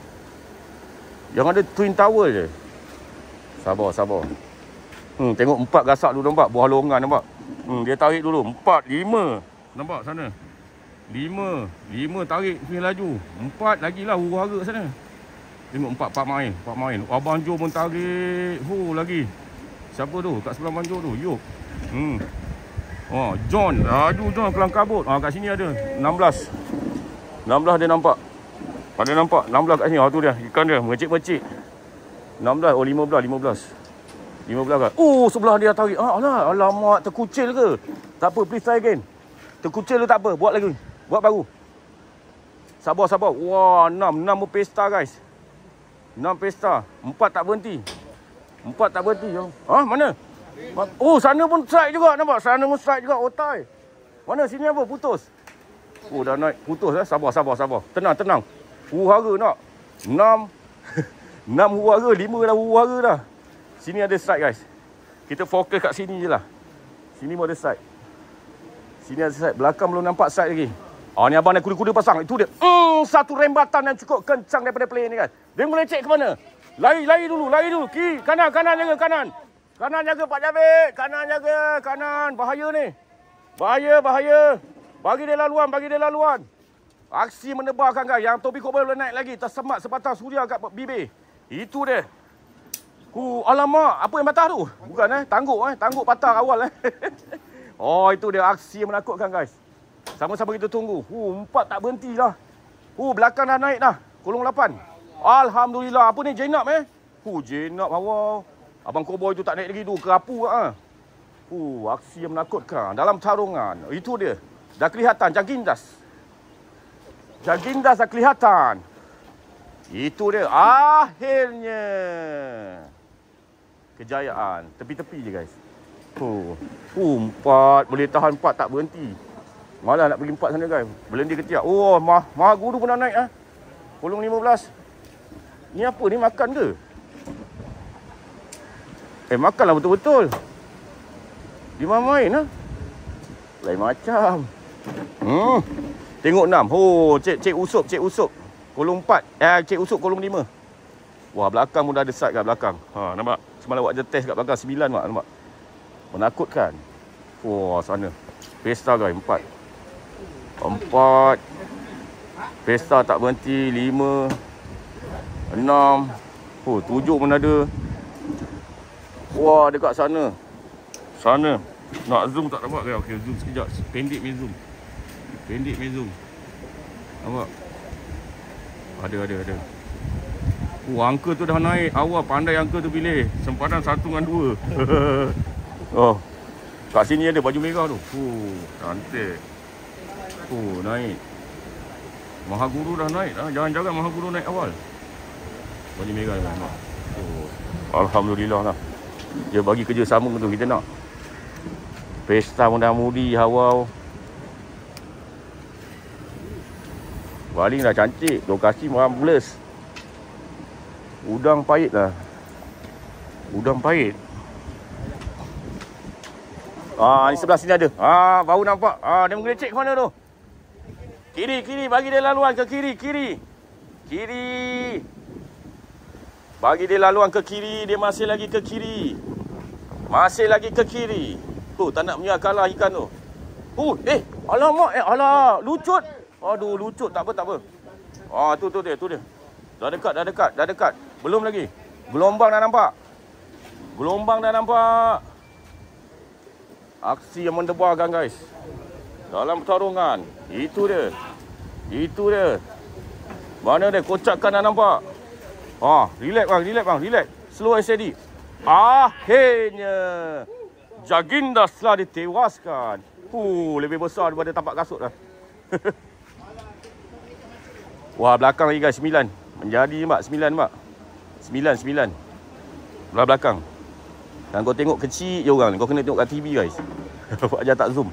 Yang ada twin tower je. Sabar, sabar. Hmm, tengok empat gasak dulu nampak. Buah longan nampak. Hmm, dia tarik dulu. Empat, lima. Nampak sana. Lima. Lima tarik punya laju. Empat lagi lah huru-hara sana. Tengok empat, empat main. Empat main. Abang Jo pun tarik. Hu lagi. Siapa tu? Kat sebelah Abang Jo tu. Yuk. Hmm. Oh, John. Aduh, John kelang kabut. Ah, kat sini ada. enam belas. enam belas dia nampak. Ada nampak. enam belas kat sini. Ah, tu dia. Ikan dia. Mecik-mecik. enam belas. Oh, lima belas. lima belas. lima belas kan. Oh, sebelah dia tarik. Ah, alah. Alamak. Terkucil ke? Tak apa. Please try again. Terkucil ke tak apa. Buat lagi. Buat baru. Sabar, sabar. Wah, enam. enam pun pesta, guys. enam pesta. empat tak berhenti. empat tak berhenti. Ah, mana? Oh, sana pun strike juga. Nampak? Sana pun strike juga. Otai. Mana? Sini apa? Putus. Oh, dah naik. Putus eh. Sabar, sabar, sabar. Tenang, tenang. Huru-hara nak. enam. enam huru-hara. lima dah huru-hara dah. Sini ada strike, guys. Kita fokus kat sini je lah. Sini pun ada strike. Sini ada strike. Belakang belum nampak strike lagi. Ah, ni abang naik kuda-kuda pasang. Itu dia. Hmm, satu rembatan yang cukup kencang daripada player ni, guys. Dia boleh cek ke mana? Lari, lari dulu. Lari dulu. Kiri. Kanan, kanan jaga. Kanan. Kanan jaga Pak Javid. Kanan jaga. Kanan. Bahaya ni. Bahaya, bahaya. Bagi dia laluan, bagi dia laluan. Aksi menebarkan, guys. Yang Toby Cobble boleh naik lagi. Tersemat sebatang suria kat bibir. Itu dia. Hu, alamak. Apa yang patah tu? Bukan eh. Tangguk eh. Tangguk patah awal eh. Oh, itu dia aksi yang menakutkan, guys. Sama-sama kita tunggu. Hu, empat tak berhenti lah. Hu, belakang dah naik dah. Kolong lapan. Alhamdulillah. Apa ni? Jenab eh? Hu, Jenab awal. Abang Cowboy tu tak naik lagi tu. Kerapu ah. Uh, aksi yang menakutkan dalam tarungan. Itu dia. Dah kelihatan Jagindas. Jagindas dah kelihatan. Itu dia. Akhirnya. Kejayaan. Tepi-tepi je, guys. Uh, uh, empat. Boleh tahan empat tak berhenti. Malah nak pergi empat sana, guys. Belum dia ketiak. Oh, mah, Maha Guru pun dah naik ah. Kolong lima belas. Ni apa ni? Makan ke? Eh, makanlah betul-betul. Dia main ha? Lain macam. Hmm. Tengok enam. Oh, cek cek usup, cek usup. Kolong empat. Eh, cek usup kolong lima. Wah, belakang pun dah ada side kat belakang. Ha, nampak? Semalam buat je test kat belakang sembilan, mak, nampak? Menakutkan. Wah, sana. Pesta, guys, empat. Empat. Pesta tak berhenti. Lima. Enam. Oh, tujuh pun ada. Wah, dekat sana. Sana. Nak zoom tak dapat ke? Okey, zoom sekejap. Pendek main zoom. Pendek main zoom. Nampak? Ada, ada, ada. Oh, angka tu dah naik. Awal pandai angka tu pilih. Sempadan satu dengan dua. Oh. Kat sini ada baju merah tu. Oh, cantik. Oh, naik. Maha Guru dah naik. Ah, jangan-jangan Maha Guru naik awal. Baju merah dah nampak. Oh. Alhamdulillah lah. Dia bagi kerjasama tu kita nak. Pesta muda-mudi Hawau. Baling dah cantik. Lokasi marvelous. Udang pahit lah. Udang pahit. Ah, ni sebelah sini ada. Ah, baru nampak. Ah, dia menggelecek ke mana tu? Kiri, kiri. Bagi dia laluan ke kiri, kiri. Kiri. Bagi dia laluan ke kiri. Dia masih lagi ke kiri. Masih lagi ke kiri. Tu, tak nak punya kalah ikan tu. Uh, eh, alamak, eh, alah, lucut. Aduh, lucut. Tak apa, tak apa. Ah, tu, tu dia, tu dia. Dah dekat, dah dekat, dah dekat. Belum lagi. Gelombang dah nampak. Gelombang dah nampak. Aksi yang mendebarkan, guys. Dalam pertarungan. Itu dia. Itu dia. Mana dia? Kocakan dah nampak. Ah, relax bang, relax bang, relax. Slow and steady. Akhirnya Jaginda telah ditewaskan. Huh, lebih besar daripada tapak kasut dah. Wah, belakang lagi guys, sembilan. Menjadi mbak, sembilan mbak. Sembilan, sembilan. Belah belakang. Dan kau tengok kecil je orang ni. Kau kena tengok kat T V guys. Pak Ajar tak zoom.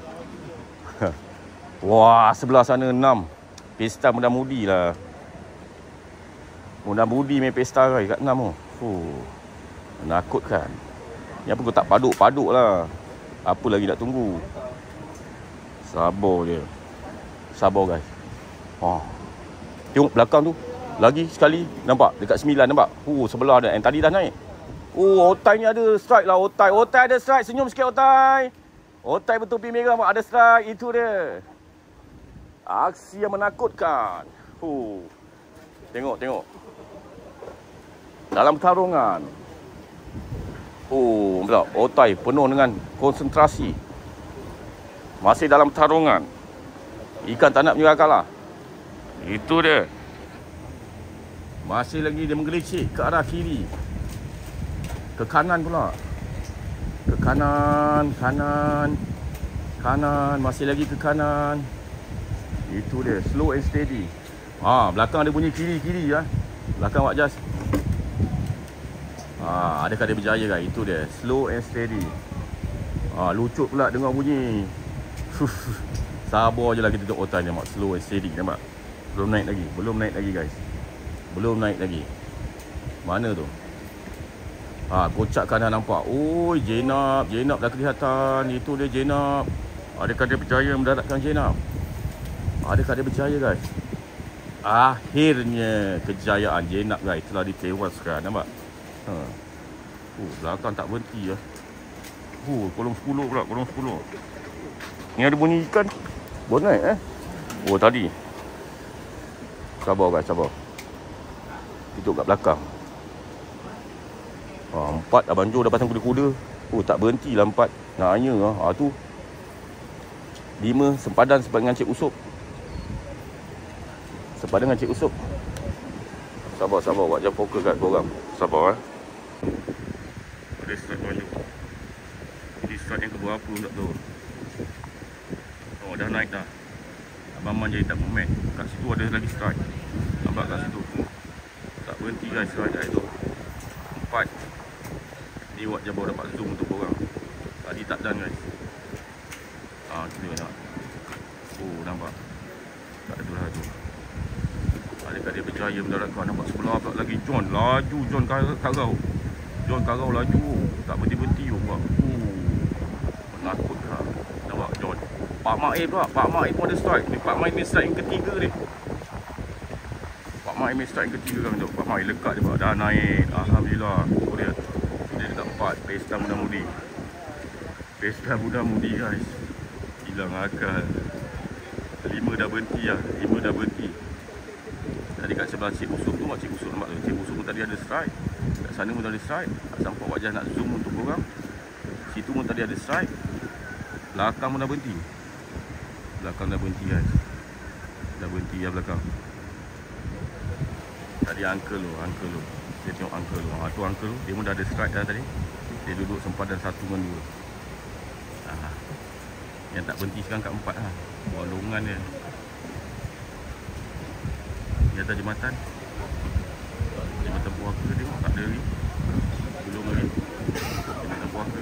Wah, sebelah sana enam. Pesta muda-mudi lah. Muda-mudi main pesta guys kat enam tu. Fuh. Menakutkan. Ni apa kau tak paduk-paduk lah. Apa lagi nak tunggu? Sabar je. Sabar guys. Oh. Tengok belakang tu. Lagi sekali. Nampak? Dekat sembilan nampak? Oh, sebelah ada. Yang tadi dah naik. Oh, Otai ni ada strike lah. Otai. Otai ada strike. Senyum sikit Otai. Otai bertopi merah. Ada strike. Itu dia. Aksi yang menakutkan. Oh. Tengok, tengok. Dalam pertarungan. Oh, pula Otai penuh dengan konsentrasi. Masih dalam pertarungan. Ikan tak nak menyerah kalah. Itu dia. Masih lagi dia menggelicik ke arah kiri. Ke kanan pula. Ke kanan, kanan. Kanan, masih lagi ke kanan. Itu dia, slow and steady. Ha, belakang ada bunyi kiri-kiri ya. Belakang Wak Jas. Ha, adakah dia berjaya guys? Itu dia, slow and steady. Ha, lucut pula dengar bunyi. Sabar je lah kita tengok otai ni, nampak slow and steady, nampak? Belum naik lagi, belum naik lagi guys. Belum naik lagi. Mana tu? Ha, kocak kanan nampak. Oh, Jenab, Jenab dah kelihatan. Itu dia Jenab. Adakah dia berjaya mendaratkan Jenab? Adakah dia berjaya guys? Akhirnya kejayaan Jenab guys telah ditewaskan, nampak? Ha. Oh, belakang tak berhenti ya. Oh, kolom sepuluh pula, kolom sepuluh. Ni ada bunyi ikan. Baru naik eh. Oh, tadi. Sabar guys, sabar. Duduk kat belakang. Ha, empat Abang Jo dah pasang kuda-kuda. Oh, tak berhenti lah empat. Nak hanya lah. Ha, tu. Lima sempadan sebab dengan Cik Usop. Sepadan dengan Cik Usop. Sabar, sabar. Buat jam poker kat korang. Sabar eh. Ada strike baju. Ini strike yang keberapa pun tak tahu. Oh, dah naik dah. Abang Man jadi tak moment. Kat situ ada lagi strike. Nampak kat situ. Tak berhenti guys strike kat situ. Empat. Ni Wak Jabor dapat zoom untuk korang. Tadi tak done guys. Ah, kita tengok. Oh, nampak. Tak ada lah tu. Adakah dia berjaya mendaratkan? Nampak sebelah kat lagi John. Laju John Karau. John Karau laju. Tak berhenti-berhenti pun. Oh, menakutkan. Nampak John. Pak Maim pula. Pak Maim pun ada strike. Ni Pak Maim ni strike yang ketiga ni. Pak Maim ni strike yang ketiga kan tu. Pak Maim lekat je pula. Dah naik. Alhamdulillah. Oh dia. Dia dekat empat. Pesta muda-mudi. Pesta muda-mudi guys. Hilang akal. Lima dah berhenti lah. Lima dah berhenti. Tadi kat sebelah Cik Usop tu, Cik Usop nampak tu. Cik Usop pun tadi ada strike. Kat sana pun ada strike. Sampai Wak Jas nak zoom untuk korang. Situ pun tadi ada strike. Belakang pun dah berhenti. Belakang dah berhenti guys. Dah berhenti lah belakang. Tadi uncle tu, uncle tu. Dia tengok uncle tu. Ha, tu uncle tu. Dia pun dah ada strike dah tadi. Dia duduk sempadan satu dengan dua. Ha. Yang tak berhenti sekarang kat empat lah. Walungan dia. Di atas jembatan. Jembatan Puaka tengok tak ada lagi. Belum lagi. Jembatan Puaka.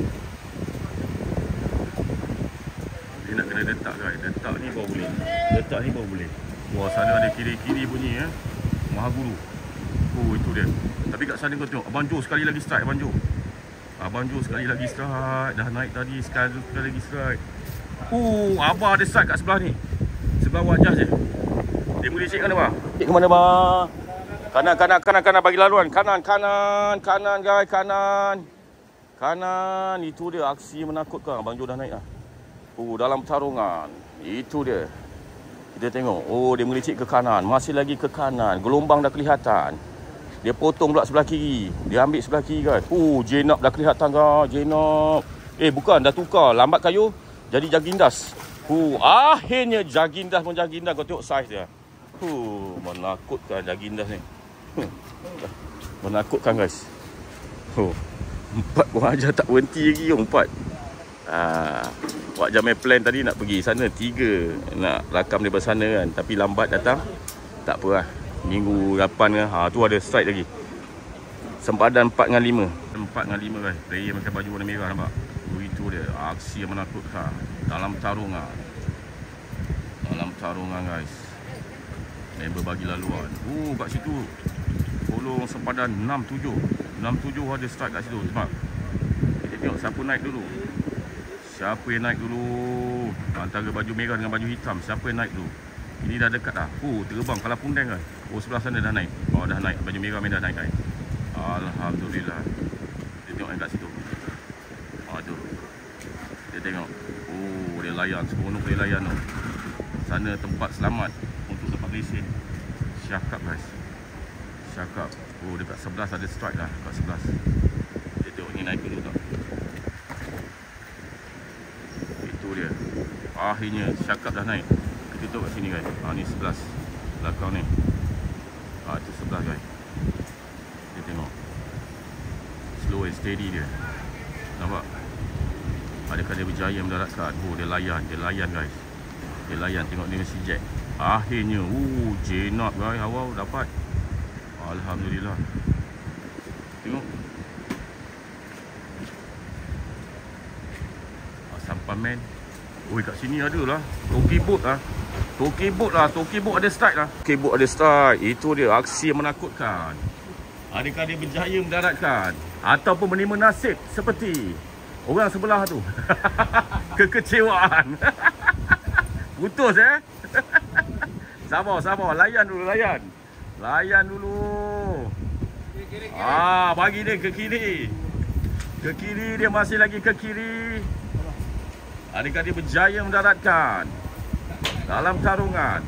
Dia nak kena detak guys. Detak ni baru boleh. Detak ni baru boleh. Wah, sana ada kiri-kiri bunyi eh. Mahaguru. Oh, itu dia. Tapi kat sana kau tengok. Abang Jo sekali lagi strike Abang Jo. Abang Jo sekali lagi strike. Dah naik tadi. Sekali, sekali lagi strike. Oh, Abah ada strike kat sebelah ni. sebelah wajah je. Dia boleh cek mana bang? Cek ke mana bang? Kanan, kanan, kanan, kanan bagi laluan. Kanan, kanan, kanan guys, kanan. Kanan, itu dia aksi menakutkan. Abang Jo dah naik lah. Oh, dalam pertarungan. Itu dia. Kita tengok. Oh, dia melicik ke kanan. Masih lagi ke kanan. Gelombang dah kelihatan. Dia potong pula sebelah kiri. Dia ambil sebelah kiri guys. Oh, Jenab dah kelihatan guys. Jenab. Eh, bukan. Dah tukar. Lambat kayu. Jadi Jagindas. Oh, akhirnya Jagindas pun Jagindas. Kau tengok saiz dia. Oh, menakutkan Jagindas ni. Hmm. Menakutkan guys. Oh. Empat buah aja tak berhenti lagi. Empat. Ah, Wak Jamil plan tadi nak pergi sana. Tiga nak rakam daripada sana kan. Tapi lambat datang. Tak apa lah. Minggu lapan kan. Ha, tu ada strike lagi. Sempadan empat dengan lima. empat dengan lima guys. Player pakai baju warna merah nampak. Oh, itu dia. Aksi yang menakutkan. Dalam pertarungan. Dalam pertarungan guys. Member bagi laluan. Oh, kat situ. Tolong sempadan enam tujuh. enam tujuh ada strike kat situ. Sebab kita tengok siapa naik dulu. Siapa yang naik dulu. Antara baju merah dengan baju hitam. Siapa yang naik dulu. Ini dah dekat dah. Oh, terbang kalau pundeng kan. Oh, sebelah sana dah naik. Oh, dah naik. Baju merah dah naik naik. Alhamdulillah. Kita tengok yang kat situ. Aduh. Kita tengok. Oh, dia layan. Seronok dia layan tu. Sana tempat selamat untuk dapat lesen. Syakap guys. Syakap. Oh, dekat sebelas ada strike lah. Dekat sebelas. Kita tengok ni naik dulu tau. Itu dia. Akhirnya Syakap dah naik. Kita tengok kat sini guys. Ha, ni sebelas. Belakang ni. Ha, itu sebelas guys. Kita tengok. Slow and steady dia. Nampak? Adakah dia berjaya mendaratkan? Oh, dia layan. Dia layan guys. Dia layan. Tengok dia mesti jet. Akhirnya. Oh, Jenab guys. Awal dapat. Alhamdulillah. Tengok. Sampaman. Oi, kat sini ada lah. Toki boat lah. Toki boat lah. Toki boat ada strike lah. Toki boat ada strike. Itu dia aksi yang menakutkan. Adakah dia berjaya mendaratkan? Ataupun menerima nasib seperti orang sebelah tu. Kekecewaan. Putus eh. Sabar, sabar. Layan dulu, layan. Layan dulu. Ah, bagi dia ke kiri. Ke kiri, dia masih lagi ke kiri. Adakah dia berjaya mendaratkan dalam pertarungan?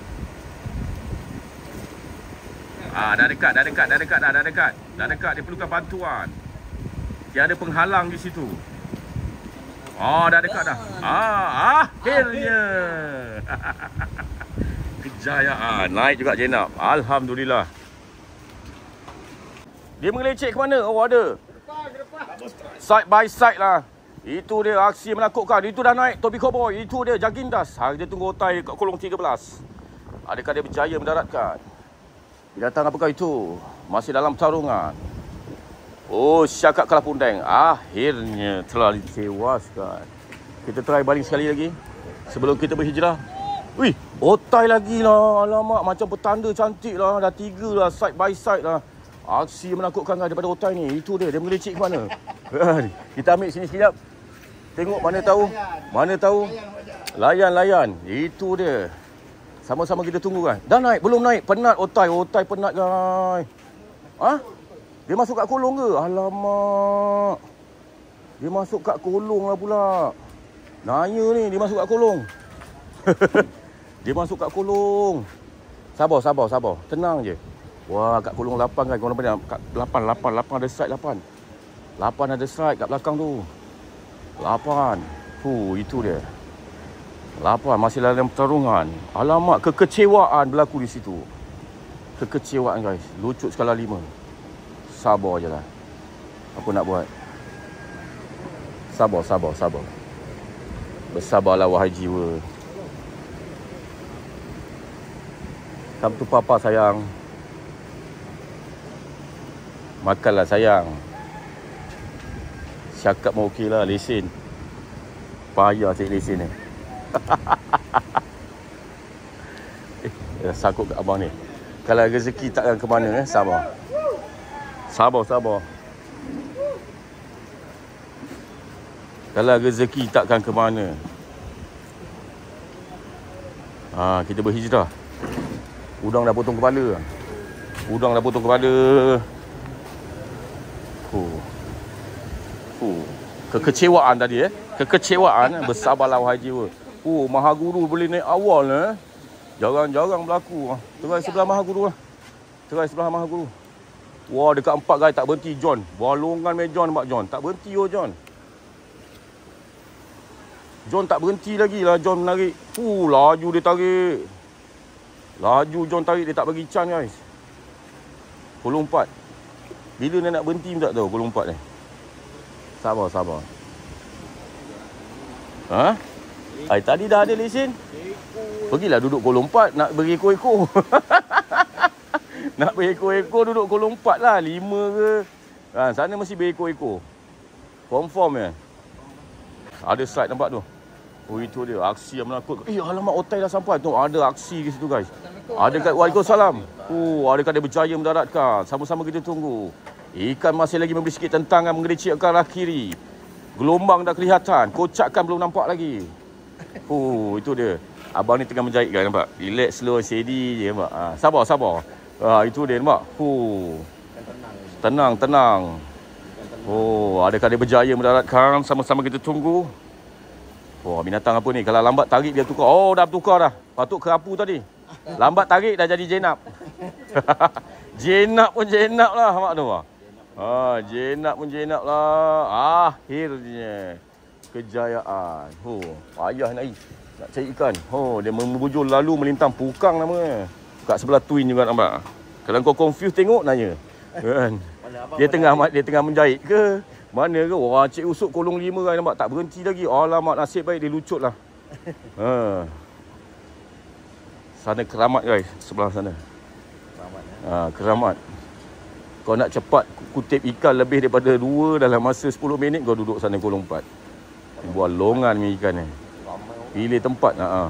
Ah, dah dekat, dah dekat, dah dekat, dah, dah dekat. Dah dekat, dia perlukan bantuan. Tiada penghalang di situ. Oh, dah dekat dah. Ah, akhirnya. Kejayaan. Naik juga Jenab. Alhamdulillah. Dia mengelecek ke mana? Oh, ada. Side by side lah. Itu dia aksi menakutkan. Itu dah naik Toby Cowboy. Itu dia Jagindas. Ha, kita tunggu otai kat kolong tiga belas. Adakah dia berjaya mendaratkan? Binatang apakah itu? Masih dalam pertarungan. Oh, Syakap kalah pundeng. Akhirnya telah ditewaskan. Kita try baling sekali lagi sebelum kita berhijrah. Wih, otai lagi lah. Alamak, macam petanda cantik lah. Dah tiga lah, side by side lah. Aksi menakutkan daripada otai ni. Itu dia, dia mengelecek ke mana? Kita ambil sini sekejap. Tengok mana tahu. Mana tahu. Layan-layan. Itu dia. Sama-sama kita tunggu kan. Dah naik, belum naik. Penat otai. Otai penat guys. Ha? Dia masuk kat kolong ke? Alamak. Dia masuk kat kolong lah pula. Nanya ni, dia masuk kat kolong. Dia masuk kat kolong. Sabar, sabar, sabar. Tenang je. Wah, kat kolong lapan kan. Korang banyak. Kat lapan, lapan, lapan ada strike lapan. lapan ada strike kat belakang tu. lapan. Huh, itu dia. lapan masih dalam pertarungan. Alamak, kekecewaan berlaku di situ. Kekecewaan guys. Lucut skala lima. Sabar je lah. Apa nak buat? Sabar, sabar, sabar. Bersabarlah wahai jiwa. Come to papa sayang. Makanlah sayang. Syakap mau okey lah lesen. Payah cari lesen ni. eh, sakut kat abang ni. Kalau rezeki takkan ke mana eh, sabar. Sabar, sabar. Kalau rezeki takkan ke mana. Ha, kita berhijrah. Udang dah potong kepala. Udang dah potong kepala. Huh. Huh. Kekecewaan tadi eh. Kekecewaan. Bersabarlah wahai jiwa. Oh, Maha Guru boleh naik awal eh. Jarang-jarang berlaku. Terai sebelah Maha Guru lah. Terai sebelah Maha Guru. Wah, dekat empat guys tak berhenti John. Balongan meh John nampak John. Tak berhenti oh John. John tak berhenti lagi lah John menarik. Uh, laju dia tarik. Laju John tarik, dia tak bagi can guys. Pukul empat. Bila dia nak berhenti pun tak tahu pukul empat ni. Sabar, sabar. Ha? Ay, tadi dah ada lesen. Pergilah duduk kolom empat nak berekor-ekor. Nak berekor-ekor duduk kolom empat lah. Lima ke. Ha, sana mesti berekor-ekor. Confirm ya. Ada slide nampak tu. Oh, itu dia. Aksi yang menakutkan. Eh, alamak, otai dah sampai. Tu ada aksi ke situ guys. Ada kat Waalaikumsalam. Oh, ada kat dia berjaya mendaratkan. Sama-sama kita tunggu. Ikan masih lagi memberi sikit tentangan menggericik ke arah kiri. Gelombang dah kelihatan. Kocakan belum nampak lagi. Oh, itu dia. Abang ni tengah menjahit kan, nampak? Relax, slow, steady je nampak. Ha, sabar, sabar. Ha, itu dia nampak. Oh. Tenang, tenang. Oh, adakah dia berjaya mendaratkan? Sama-sama kita tunggu. Oh, binatang apa ni? Kalau lambat tarik dia tukar. Oh, dah bertukar dah. Patut kerapu tadi. Lambat tarik dah jadi jenap. Jenap pun jenap lah mak tu. Ha, jenap pun jenap lah. Akhirnya kejayaan. Oh, payah nak nak cari ikan. Oh, dia membujur lalu melintang pukang namanya. Kat sebelah twin juga nampak. Kalau kau confuse tengok nanya. Kan? Dia tengah dia tengah menjahit ke? Mana ke? Wah, cik usuk kolong lima kan nampak tak berhenti lagi. Alamak, nasib baik dia lucut lah. Ha. Sana keramat guys, sebelah sana. Keramat ya. Ha, keramat. Kau nak cepat kutip ikan lebih daripada dua dalam masa sepuluh minit, kau duduk sana kolong empat. Buat longan ni ikan ni. Pilih tempat. Ha.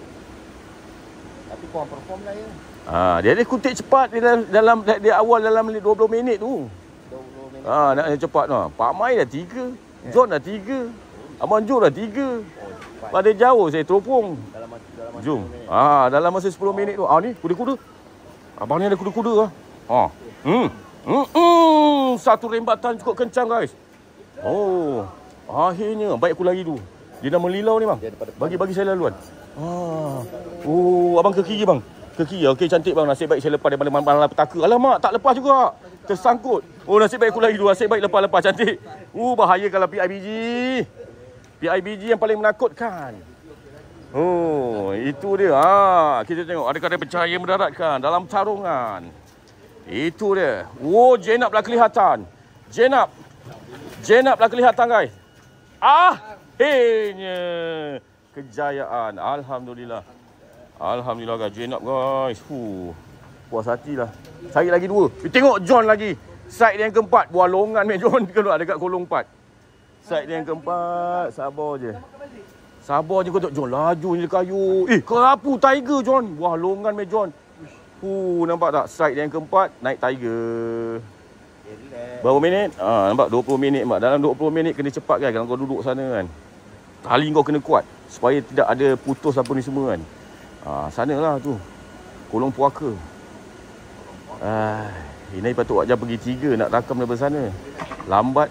Tapi korang perform lah ya. Ha, dia ada kutip cepat dia dalam, dalam dia awal dalam dua puluh minit tu. dua puluh minit. Ha, nak cepat tu. Pak Mai dah tiga. John dah tiga. Abang Jo dah tiga. Pada jauh saya teropong. Dalam, dalam masa Jom. Ah, dalam masa sepuluh minit tu. Ah ni kuda-kuda. Abang ni ada kuda-kuda ah. Ha. Hmm. Hmm. hmm. Satu rembatan cukup kencang guys. Oh. Akhirnya baik aku lari dulu. Dia dah melilau ni bang. Bagi bagi saya laluan. Ah. Oh, abang ke kiri bang. Ke kiri. Okey, cantik bang. Nasib baik saya lepas daripada malam petaka. Alamak, tak lepas juga. Tersangkut. Oh, nasib baik aku lari dulu. Nasib baik lepas-lepas cantik. Uh, bahaya kalau P I B G. P I B G yang paling menakutkan. Oh, itu dia. Ha, kita tengok adakah dia percaya mendaratkan dalam tarungan. Itu dia. Oh, jenap dah kelihatan. Jenap. Jenap dah kelihatan guys. Akhirnya kejayaan. Alhamdulillah. Alhamdulillah guys. Jenap guys. Huh. Puas hatilah. Cari lagi dua. Tengok John lagi. Side yang keempat. Buah longan ni John kalau ada kat kolong empat. Side yang keempat. Sabar je. Sabar je kau tengok John. Laju je kayu. Eh, kerapu tiger John. Wah, longan meh John. Huh, nampak tak? Side yang keempat naik tiger. Berapa minit? Ah, nampak dua puluh minit mak. Dalam dua puluh minit kena cepat kan kalau kau duduk sana kan. Tali kau kena kuat supaya tidak ada putus apa ni semua kan. Ah, sanalah tu. Kolong Puaka. Ah, ini patut Wak Jan pergi tiga nak rakam daripada sana. Lambat.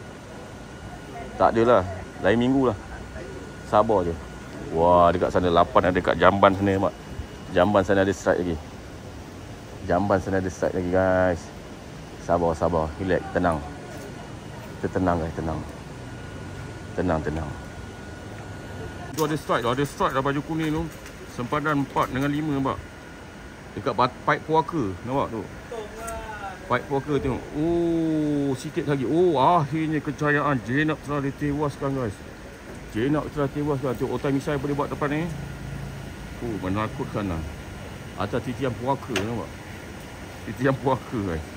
Tak adalah. Lain minggu lah. Sabar je. Wah, dekat sana lapan ada dekat jamban sana mak. Jamban sana ada strike lagi. Jamban sana ada strike lagi guys. Sabar, sabar. Relax, tenang. Kita tenang guys, tenang. Tenang, tenang. Tu ada strike, ada strike dah baju kuning tu. Sempadan empat dengan lima nampak. Dekat pipe Puaka, nampak tu. Pipe Puaka tengok. Oh, sikit lagi. Oh, akhirnya kejayaan. Jenap telah ditewaskan guys. Jenap telah tewaskan. Tengok otai misai boleh buat depan ni. Oh, menakutkan lah. Atas titian Puaka nampak. Titian Puaka guys.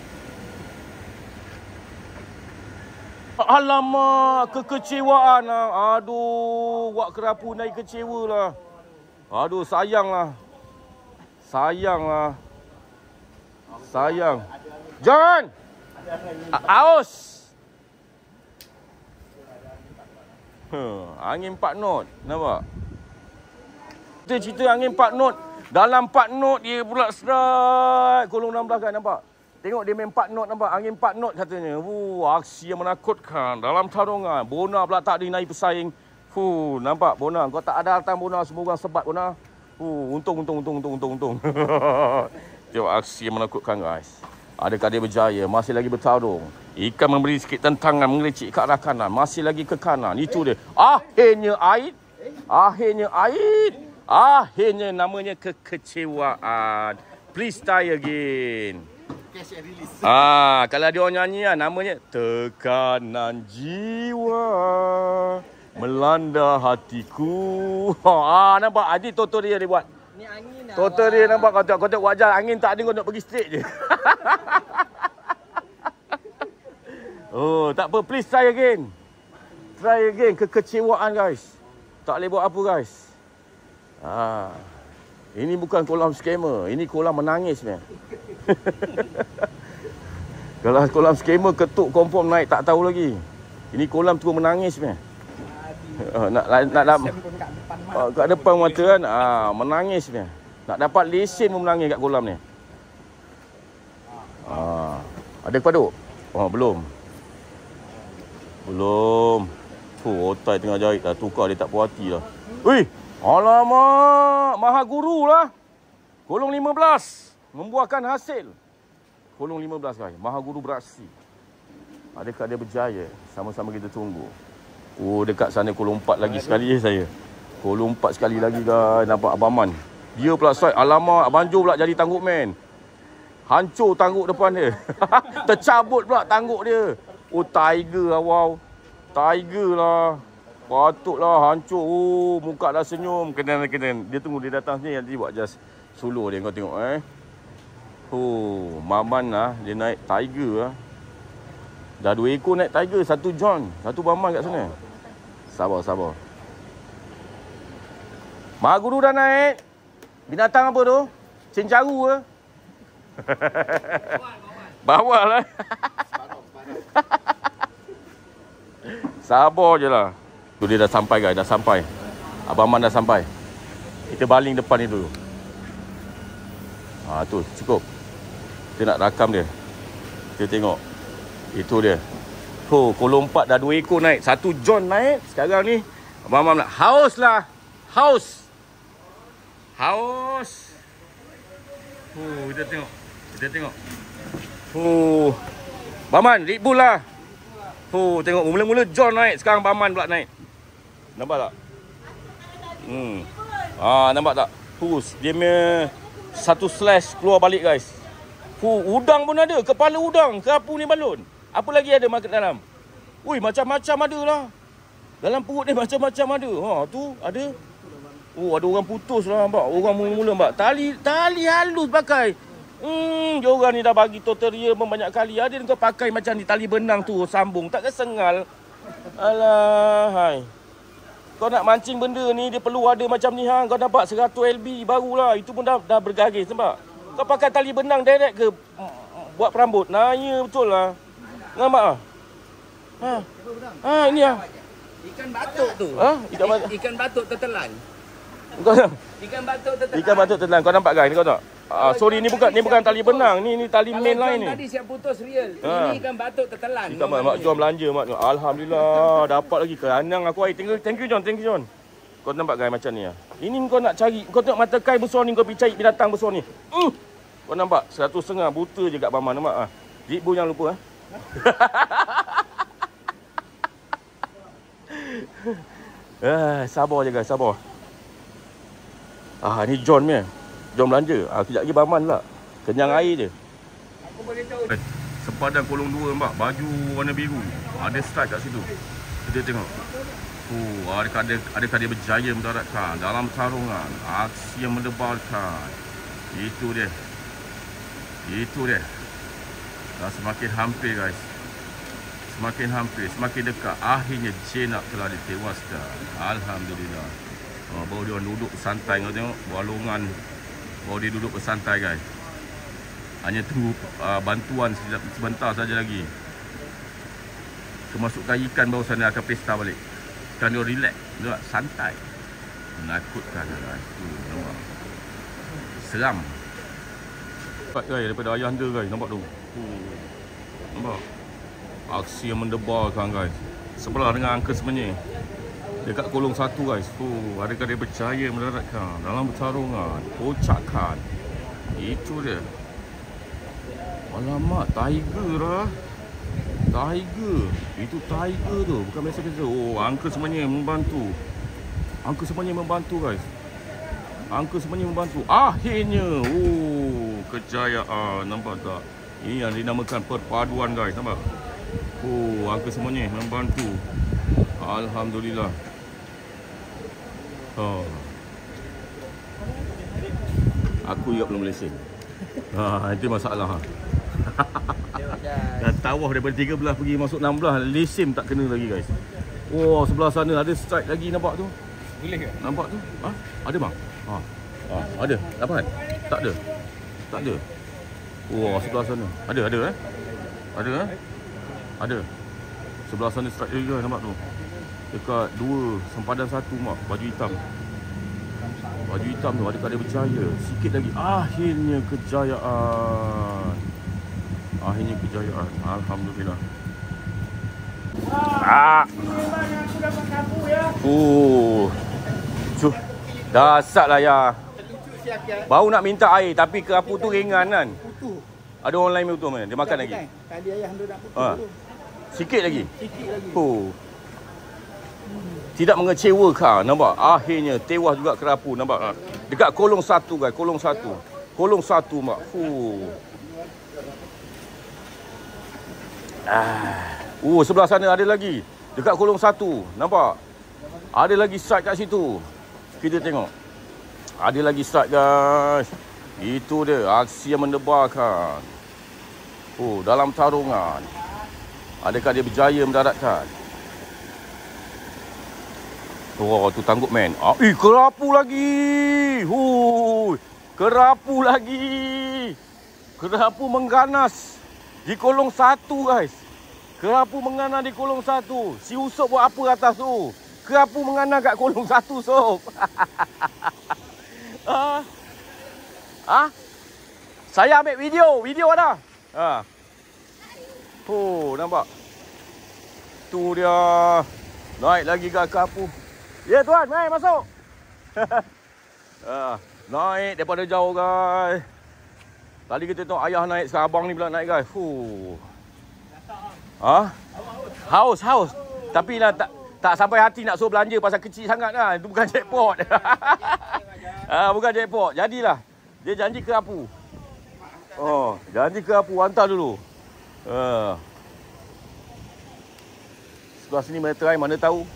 Alamak, kekecewaan lah. Aduh, Wak Kerapu naik kecewa lah. Aduh, sayang lah. Sayang lah. Sayang. John! Aus! Huh, angin empat knot. Nampak? Kita cerita angin empat knot. Dalam empat knot dia pula strike. Kolong enam belas kan, nampak? Tengok dia main empat knot, nampak? Angin empat knot katanya. Wuh, aksi yang menakutkan. Dalam tarungan. Bona pula tak ada naik pesaing. Fuh, nampak Bona? Kau tak ada datang Bona. Semua orang sebat Bona. Fuh, untung, untung, untung, untung, untung, untung. Tengok aksi yang menakutkan, guys. Adakah dia berjaya? Masih lagi bertarung. Ikan memberi sikit tentangan, mengelicik ke arah kanan. Masih lagi ke kanan. Itu dia. Akhirnya Aid. Akhirnya Aid. Akhirnya namanya kekecewaan. Please try again. Cash and release. Ah, kalau dia orang nyanyi lah, namanya tekanan jiwa melanda hatiku. Ah, nampak? Adik toto dia dia buat. Ni angin lah. Toto dia nampak, kau tengok, kau tengok wajah angin tak ada, kau nak pergi straight je. Oh, tak apa, please try again. Try again, kekecewaan guys. Tak boleh buat apa guys. Ah, ini bukan kolam scammer, ini kolam menangis man. Kalau kolam scammer ketuk confirm naik tak tahu lagi. Ini kolam tu menangis man. Uh, nak nak nak, nak uh, kat depan mata kan, ah, menangis man. Nak dapat lesen pun menangis kat kolam ni. Ah, ada paduk? Oh, belum. Belum. Fuh, otai tengah jahit dah, tukar dia tak puas hati lah. Wih, alamak, maha guru lah. Kolong lima belas membuahkan hasil. Kolong lima belas guys, maha guru beraksi. Adakah dia berjaya? Sama-sama kita tunggu. Oh, dekat sana kolong empat lagi sekali je saya. Kolong empat sekali lagi guys, nampak Abang Man. Dia pula strike, alamak, Abang Jo pula jadi tangguk man. Hancur tangguk depan dia. Tercabut pula tangguk dia. Oh, tiger lah, wow. Tiger lah. Patutlah hancur. Oh, muka dah senyum. Kena kena. Dia tunggu dia datang sini nanti buat just solo dia, kau tengok eh. Oh, Maman lah dia naik tiger lah. Dah dua ekor naik tiger, satu John, satu Maman kat sana. Sabar, sabar. Maha Guru dah naik. Binatang apa tu? Cencaru ke? Bawal lah. Sabar je lah. Tu dia dah sampai guys, dah sampai. Abang Man dah sampai. Kita baling depan ni dulu. Ha tu, cukup. Kita nak rakam dia. Kita tengok. Itu dia. Oh, kolom empat dah dua ekor naik. Satu John naik. Sekarang ni Abang Man nak haus lah. Haus. Haus. Oh, kita tengok. Kita tengok. Oh. Baman, Red Bull lah. Oh, tengok mula-mula John naik, sekarang Baman pula naik. Nampak tak? Hmm. Ah, nampak tak? Push. Dia punya satu slash keluar balik guys. Fu, udang pun ada, kepala udang, kerapu ni balon. Apa lagi ada makan dalam? Ui, macam-macam ada lah. Dalam perut ni macam-macam ada. Ha, tu ada. Oh, ada orang putus lah nampak. Orang mula-mula nampak. Tali tali halus pakai. Hmm, diorang ni dah bagi tutorial banyak kali. Ada kau pakai macam ni tali benang tu sambung, tak kesengal. Alah, hai. Kau nak mancing benda ni dia perlu ada macam ni hang. Kau dapat seratus L B barulah. Itu pun dah dah bergaris nampak. Kau pakai tali benang direct ke buat perambut. Nah, ya betul lah. Nampak ah? Ha. Ha, ini ah. Ikan batuk tu. Ha? Ikan batuk. Ikan batuk tertelan. Kau Ikan batuk tertelan. Ikan batuk telan. Kau nampak guys, kau tak? Ah, sorry ni bukan ni bukan tali benang. Ni ni tali main line ni. Tadi siap putus real. Ha. Ini ikan batuk tertelan. Ikan mak, mak John belanja mak. Alhamdulillah dapat lagi keranang aku ai. Thank you, thank you John, thank you John. Kau nampak guys macam ni ah. Ini kau nak cari, kau tengok mata kai besar ni kau pergi cari binatang besar ni. Hmm. Kau nampak seratus setengah buta je kat Baman nampak ah. Red Bull jangan lupa ah. Ah, sabar je guys, sabar. Ah, ni John ni. John belanja. Ah, kejap lagi Baman pula. Kenyang air je. Aku boleh tahu. Sepadan kolong dua nampak. Baju warna biru. Ada strike kat situ. Kita tengok. Oh, adakah dia, adakah dia berjaya mendaratkan dalam tarungan. Aksi yang mendebarkan. Itu dia. Itu dia. Dah semakin hampir guys. Semakin hampir, semakin dekat. Akhirnya Jenak telah ditewaskan. Alhamdulillah. Oh, baru dia orang duduk santai. Kau tengok walungan. Baru dia duduk bersantai guys. Hanya tunggu uh, bantuan sebentar saja lagi. Kemasukan ikan baru sana akan pesta balik. Sekarang dia relax, dia santai. Menakutkan guys. Tu nampak. Seram. Cepat guys daripada ayah anda guys. Nampak tu? Oh. Nampak? Aksi yang mendebarkan guys. Sebelah dengan angka sebenarnya. Dekat kolong satu guys. Oh, adakah dia berjaya mendaratkan dalam pertarungan? Kocakan. Itu dia. Alamak, Tiger lah. Tiger. Itu Tiger tu. Bukan biasa-biasa. Oh, angka sebenarnya membantu. Angka sebenarnya membantu guys. Angka sebenarnya membantu. Akhirnya. Oh, kejayaan. Nampak tak? Ini yang dinamakan perpaduan guys. Nampak? Oh, angka sebenarnya membantu. Alhamdulillah. Oh. Aku juga belum lesen. Ha, itu masalah. Dah tawah daripada tiga belas pergi masuk enam belas, lesen tak kena lagi guys. Oh, sebelah sana ada strike lagi, nampak tu? Boleh ke? Nampak tu? Ha? Ada bang? Ha. Ha, ada. Dapat? Tak ada. Tak ada. Oh, sebelah sana. Ada, ada eh? Ada eh? Ada. Sebelah sana strike lagi guys, nampak tu? Dekat dua sempadan satu mak, baju hitam. Baju hitam tu adakah dia berjaya? Sikit lagi. Akhirnya kejayaan. Akhirnya kejayaan. Alhamdulillah. Ah. Oh. Cuh. Dasarlah ya. Baru nak minta air tapi kerapu tu ringan kan? Ada orang lain betul mana? Dia makan lagi. Tadi ayah anda nak putus Ha. tu. Sikit lagi. Sikit lagi. Oh. Tidak mengecewakan, nampak? Akhirnya tewas juga kerapu, nampak? Ha. Dekat kolong satu guys, kolong satu. Kolong satu mak. Fuh. Ah. Oh, sebelah sana ada lagi. Dekat kolong satu, nampak? Ada lagi strike kat situ. Kita tengok. Ada lagi strike guys. Itu dia, aksi yang mendebarkan. Oh, dalam tarungan. Adakah dia berjaya mendaratkan? Oh, tu tanggup man. Ah, eh, kerapu lagi. Hui, kerapu lagi. Kerapu mengganas di kolong satu guys. Kerapu mengganas di kolong satu. Si Usop buat apa atas tu? Kerapu mengganas kat kolong satu, Sob. ah. ah. Saya ambil video. Video ada. Ha. Oh, nampak? Tu dia. Naik lagi ke kerapu. Ya tuan, mari masuk. ah, naik daripada jauh guys. Tadi kita tengok ayah naik, sekarang abang ni pula naik guys. Fuh. Ha? Haus, haus. Tapi lah tak tak sampai hati nak suruh belanja pasal kecil sangat kan. Itu bukan jackpot. ah, bukan jackpot. Jadilah. Dia janji kerapu. Oh, janji kerapu, hantar dulu. Ah. Sebelah sini mana try, mana tahu.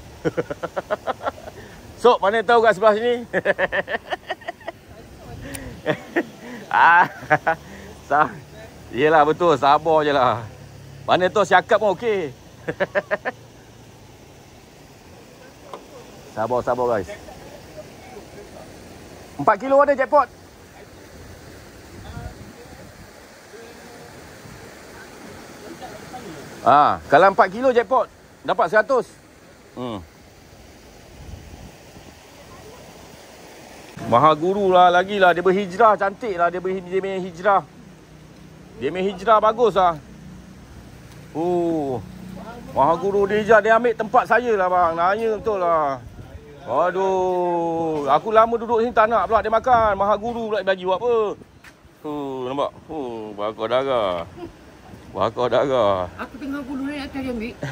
Sok, mana tahu kat sebelah sini? ah, sah. Yelah betul, sabar je lah. Mana tahu siakap pun okey. Sabar, sabar guys. empat kilo ada jackpot. Ah, kalau empat kilo jackpot dapat seratus. Hmm. Maha Guru lah lagi lah. Dia berhijrah cantik lah. Dia, ber, dia punya hijrah. Dia punya hijrah bagus lah. Oh, Maha Guru dia hijrah. Dia ambil tempat saya lah bang. Nanya betul lah. Aduh. Aku lama duduk sini tak nak pula dia makan. Maha Guru pula dia bagi buat apa. Oh, nampak? Oh, bakar darah. Bakar darah. Aku tengah bulu ni atas dia ambil.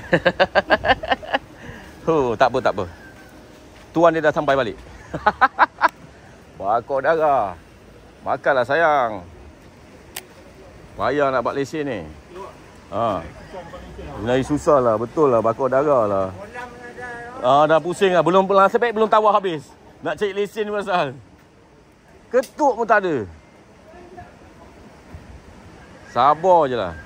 Oh, tak apa, tak apa. Tuan dia dah sampai balik. Bakar darah. Makanlah sayang. Payah nak buat lesen ni. Ha. Sebenarnya susah lah. Betul lah. Bakar darah lah. Ah, dah pusing lah. Belum pulang sebab belum tawar habis. Nak cari lesen ni pasal. Ketuk pun tak ada. Sabar je lah.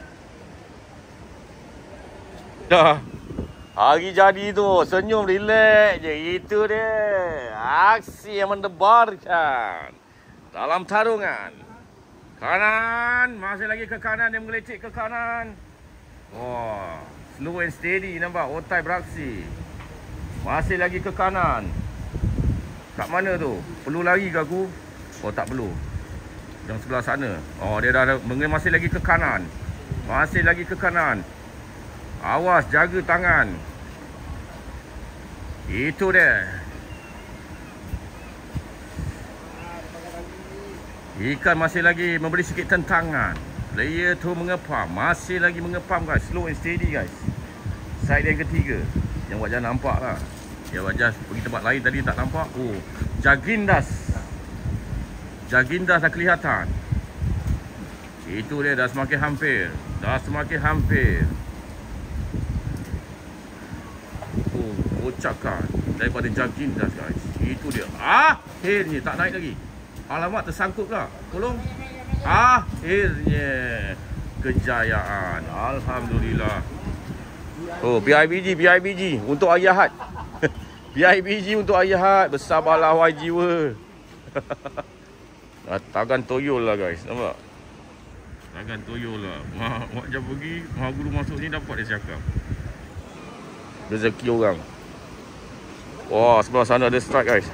Dah. Hari jadi tu, senyum, relax je. Itu dia. Aksi yang mendebarkan dalam tarungan. Kanan. Masih lagi ke kanan. Dia mengelecek ke kanan. Wah. Slow and steady. Nampak? Otai beraksi. Masih lagi ke kanan. Kat mana tu? Perlu lari ke aku? Oh tak perlu. Yang sebelah sana. Oh dia dah masih lagi ke kanan. Masih lagi ke kanan. Awas, jaga tangan. Itu dia. Ikan masih lagi memberi sikit tentangan. Player tu mengepam. Masih lagi mengepam guys. Slow and steady guys. Side yang ketiga. Yang wajah nampak lah. Yang wajah pergi tempat lain tadi tak nampak. Oh, Jagindas. Jagindas dah kelihatan. Itu dia dah semakin hampir. Dah semakin hampir. Oh, kocakan daripada Jagindas guys. Itu dia. Akhirnya tak naik lagi. Alamak, tersangkut pula. Tolong. Akhirnya kejayaan. Alhamdulillah. Oh, P I B G, P I B G untuk hari Ahad. P I B G untuk hari Ahad. Bersabarlah wahai jiwa. Tangan toyol lah guys. Nampak? Tangan toyol lah. Mak, mak jam pergi, mak guru masuk ni dapat dia cakap. Rezeki orang. Wah, sebelah sana ada strike guys.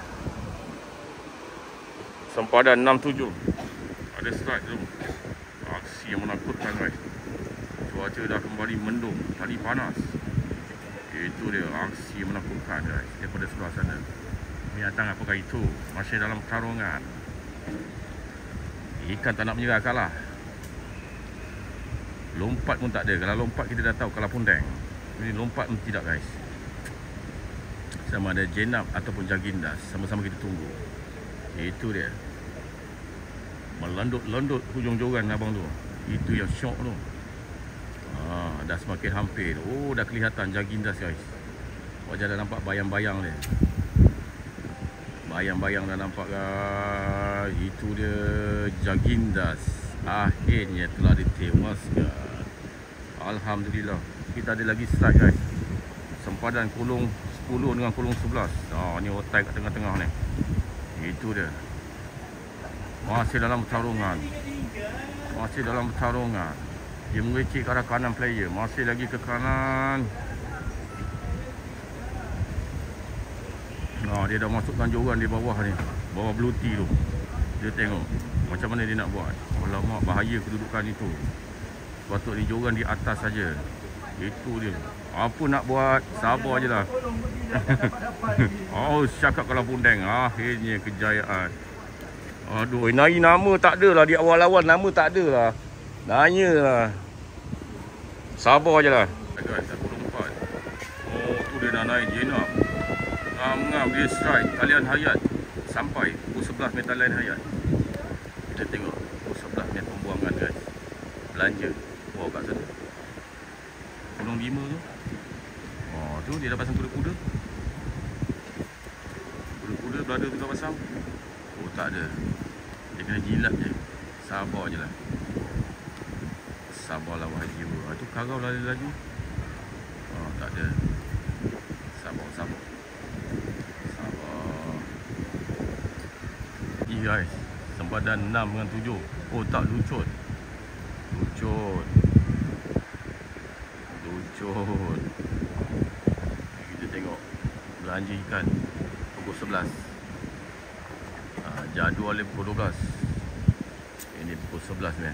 Sempadan enam tujuh. Ada strike tu. Aksi yang menakutkan guys. Cuaca dah kembali mendung. Tadi panas. Itu dia aksi yang menakutkan guys. Daripada sebelah sana. Binatang apakah itu? Masih dalam pertarungan. Ikan tak nak menyerah kalah. Lompat pun tak ada. Kalau lompat kita dah tahu kalah pundeng. Ini lompat pun tidak guys. Sama ada Jenab ataupun Jagindas. Sama-sama kita tunggu. Itu dia. Melondot-londot hujung joran abang tu. Itu yang syok tu. Ha, dah semakin hampir. Oh, dah kelihatan Jagindas guys. Wajah dah nampak bayang-bayang dia. Bayang-bayang dah nampak guys. Itu dia Jagindas. Akhirnya telah ditewaskan. Alhamdulillah. Kita ada lagi strike guys. Sempadan kulung sepuluh dengan kulung sebelas. Ha, ni otai kat tengah-tengah ni. Itu dia. Masih dalam pertarungan. Masih dalam pertarungan. Dia mengecek ke arah kanan player. Masih lagi ke kanan. Nah, dia dah masukkan joran di bawah ni. Bawah blue tee tu. Dia tengok macam mana dia nak buat. Alamak, bahaya kedudukan itu. Patut di joran di atas saja. Itu dia. Apa nak buat? Sabar je lah. Oh, cakap kalau pundeng. Akhirnya kejayaan. Aduh, nari nama tak ada lah. Di awal-awal nama tak ada lah. Nanya lah. Sabar je lah. Guys, aku lompat. Oh, tu dia dah naik Jenab. Ngam-ngam dia strike. Talian hayat. Sampai pukul sebelas meter talian hayat. Kita tengok pukul sebelas meter pembuangan guys. Belanja. Oh, kat sana. Kulung lima tu. Oh, tu dia dah pasang kuda-kuda. Kuda-kuda berada tu dah pasang. Oh, tak ada. Dia kena jilat je. Sabar je lah. Sabarlah wahai jiwa. Itu karau lari lagi. Oh, tak ada. Sabar, sabar. Sabar. Ini guys. Sempadan enam dengan tujuh. Oh, tak lucut. Lucut. Lucut. Kita tengok belanja ikan pukul sebelas. Ha, jadual dia pukul dua belas. Ini pukul sebelas ni.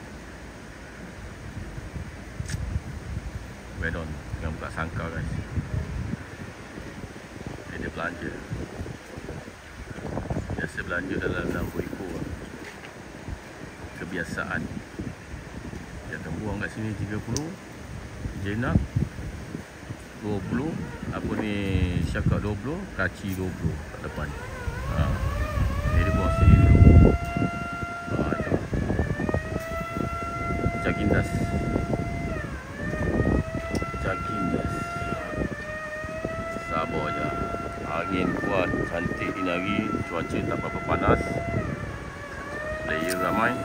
Wedon dengan buka sangkar guys. Dia belanja. Biasa belanja dalam enam puluh ekor. Kebiasaan. Dia akan buang kat sini tiga puluh. Jenab dua puluh. Apa ni, syakak dua puluh. Kaci dua puluh kat depan. Ha. Ni dia buang sini dulu. Ha, tu. Jagindas. Jagindas. Sabar je. Angin kuat, cantik ini hari. Cuaca tak berapa panas. Player ramai.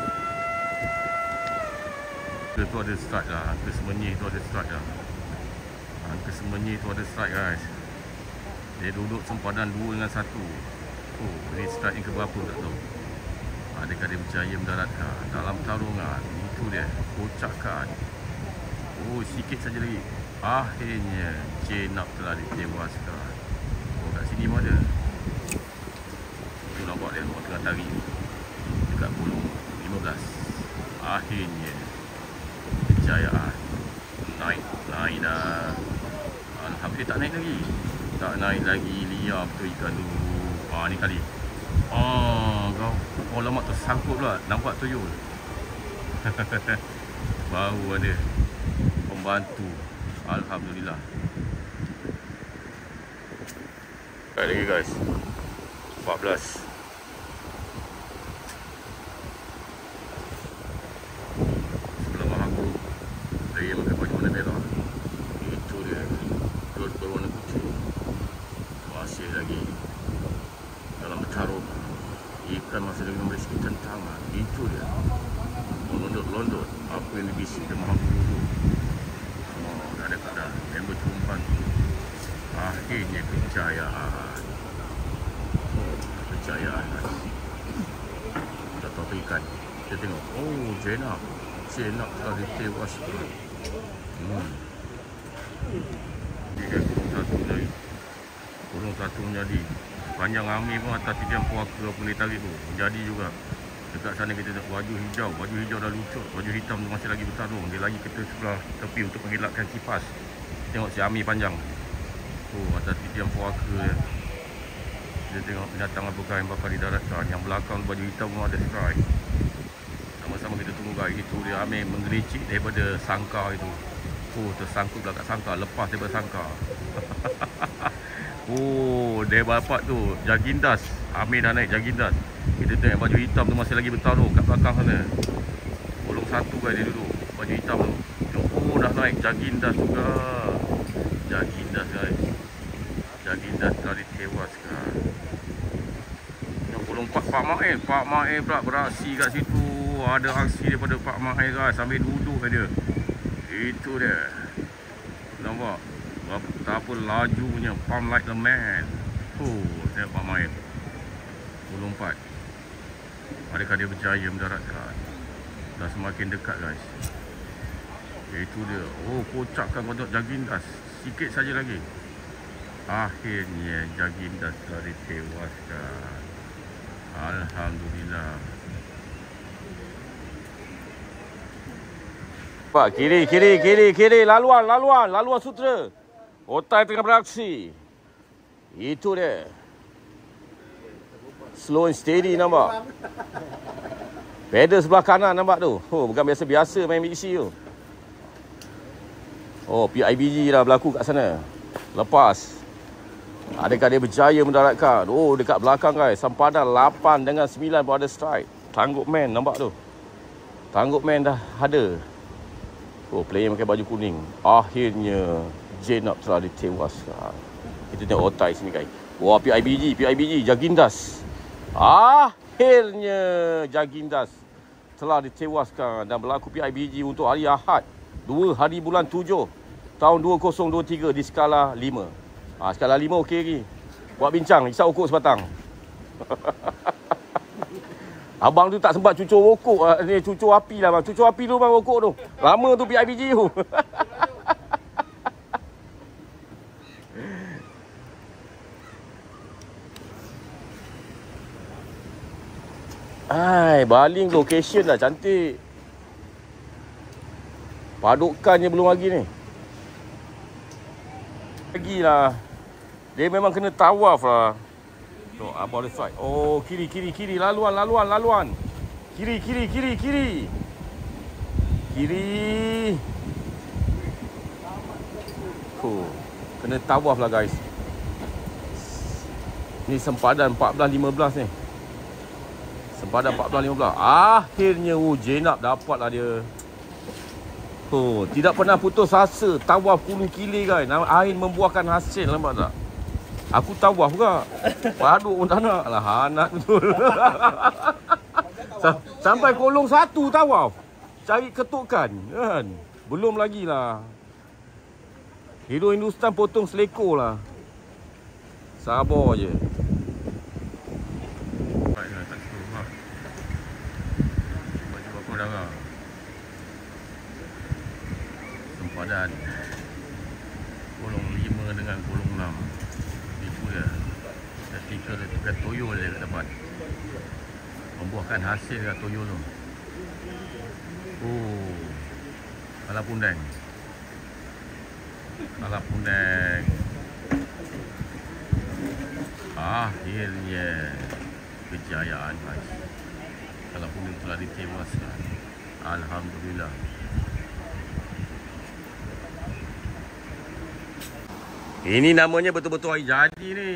Tu ada strike lah. Angka semenyi tu ada strike lah. Angka semenyi tu ada strike guys. Dia duduk sempadan dua dengan satu. Oh, ini strike yang keberapa tak tahu. Adakah dia berjaya mendaratkan dalam pertarungan. Itu dia. Kocakan. Oh, sikit saja lagi. Akhirnya Jenab telah ditewaskan. Oh, kat sini pun ada. Tu nampak dia orang tengah tarik. dekat kolom lima belas. Akhirnya kejayaan naik, naik dah. Alhamdulillah tak naik lagi. Tak naik lagi, liar betul ikan tu. Ah ni kali. Ah kau. Oh lama tersangkut pula. Nampak tuyul. Baru ada pembantu. Alhamdulillah. Sekali lagi guys. empat belas. Sebelah aku. Saya pakai baju warna merah. Itu dia. Telur berwarna putih. Masih lagi dalam bertarung. Ikan masih lagi memberi sikit tentangan. Itu dia. Melondot-londot. Apa yang dibisik dan menghambur dulu. Oh, dah dekat dah. Member terumpan tu. Akhirnya kejayaan. Oh, kejayaan guys. Kita tahu ikan. Kita tengok. Oh, jenak. Jenak telah ditewaskan. Hmm. Ini kan kurung satu lagi. Kurung satu menjadi. Panjang Amir pun atas tiga puaka apa ni tarik tu. Jadi juga. Dekat sana kita tengok baju hijau. Baju hijau dah lucut. Baju hitam tu masih lagi bertarung. Dia lagi kita sebelah tepi untuk mengelakkan kipas. Tengok si Amir panjang. Oh, atas tiga puaka ya. Kita tengok binatang apakah yang bakal didaratkan. Yang belakang baju hitam pun ada strike. Sama-sama kita tunggu guys. Itu dia Amir menggelicik daripada sangkar itu. Oh, tersangkut kat sangkar. Lepas daripada sangkar. Oh, dia bapak tu Jagindas. Amir dah naik Jagindas. Kita tengok baju hitam tu masih lagi bertaruh kat belakang sana. Kolom satu guys dia duduk. Baju hitam tu. Oh, dah naik Jagindas juga. Jagindas guys. Jagindas telah ditewaskan. Yang kolom empat Pak Mail. Pak Mail pula beraksi kat situ. Ada aksi daripada Pak Mail guys. Sambil duduk dia. Itu dia. Nampak? Betapa lajunya. Pump like the man. Oh, tengok Pak Mail. Kolom empat. Adakah dia berjaya mendaratkan? Dah semakin dekat guys. Itu dia. Oh, kocakkan kodok Jagindas. Sikit saja lagi. Akhirnya Jagindas telah ditewaskan. Alhamdulillah. Pak, kiri, kiri, kiri, kiri. Laluan, laluan, laluan sutera. Otai tengah beraksi. Itu dia. Slow and steady nampak. Pedal sebelah kanan nampak tu. Oh, bukan biasa-biasa main mixi tu. Oh, P I B G dah berlaku kat sana. Lepas. Adakah dia berjaya mendaratkan? Oh, dekat belakang guys. Sempadan lapan dengan sembilan pun ada strike. Tanggup man nampak tu. Tanggup man dah ada. Oh, player pakai baju kuning. Akhirnya Jenab telah ditewaskan. Kita tengok otai sini guys. Wah, P I B G, P I B G, Jagindas. Akhirnya Jagindas telah ditewaskan dan berlaku P I B G untuk hari Ahad dua hari bulan tujuh tahun dua ribu dua puluh tiga di skala lima. Ha, skala lima okey lagi. Buat bincang, hisap okok sebatang. Abang tu tak sempat cucur rokok. Ni cucur api lah bang. Cucur api tu bang rokok tu. Lama tu P I B G tu. Hai, baling location dah cantik. Padukannya belum lagi ni. Lagilah. Dia memang kena tawaf lah. Tu, abang ada strike. Oh, kiri, kiri, kiri. Laluan, laluan, laluan. Kiri, kiri, kiri, kiri. Kiri. Oh, kena tawaf lah guys. Ni sempadan empat belas lima belas ni. Sempadan empat belas lima belas. Akhirnya oh, Jenab dapat lah dia. Oh, tidak pernah putus asa. Tawaf Hulu Kilir guys. Air membuahkan hasil, nampak tak? Aku tawaf juga. Paduk pun tak nak. Alah, anak betul. Sampai kolong satu tawaf. Cari ketukan. Kan? Belum lagi lah. Hero Hindustan potong selekor lah. Sabar je. Baju apa darah. Sempadan. Kolong lima dengan kolong enam. Itu dia. Ketika dia tukar toyol dia dapat. Membuahkan hasil kat toyo tu. Oh. Kala pundeng. Kala pundeng. Akhirnya kejayaan guys. Kala pundeng telah ditewaskan. Alhamdulillah. Ini namanya betul-betul hari jadi ni.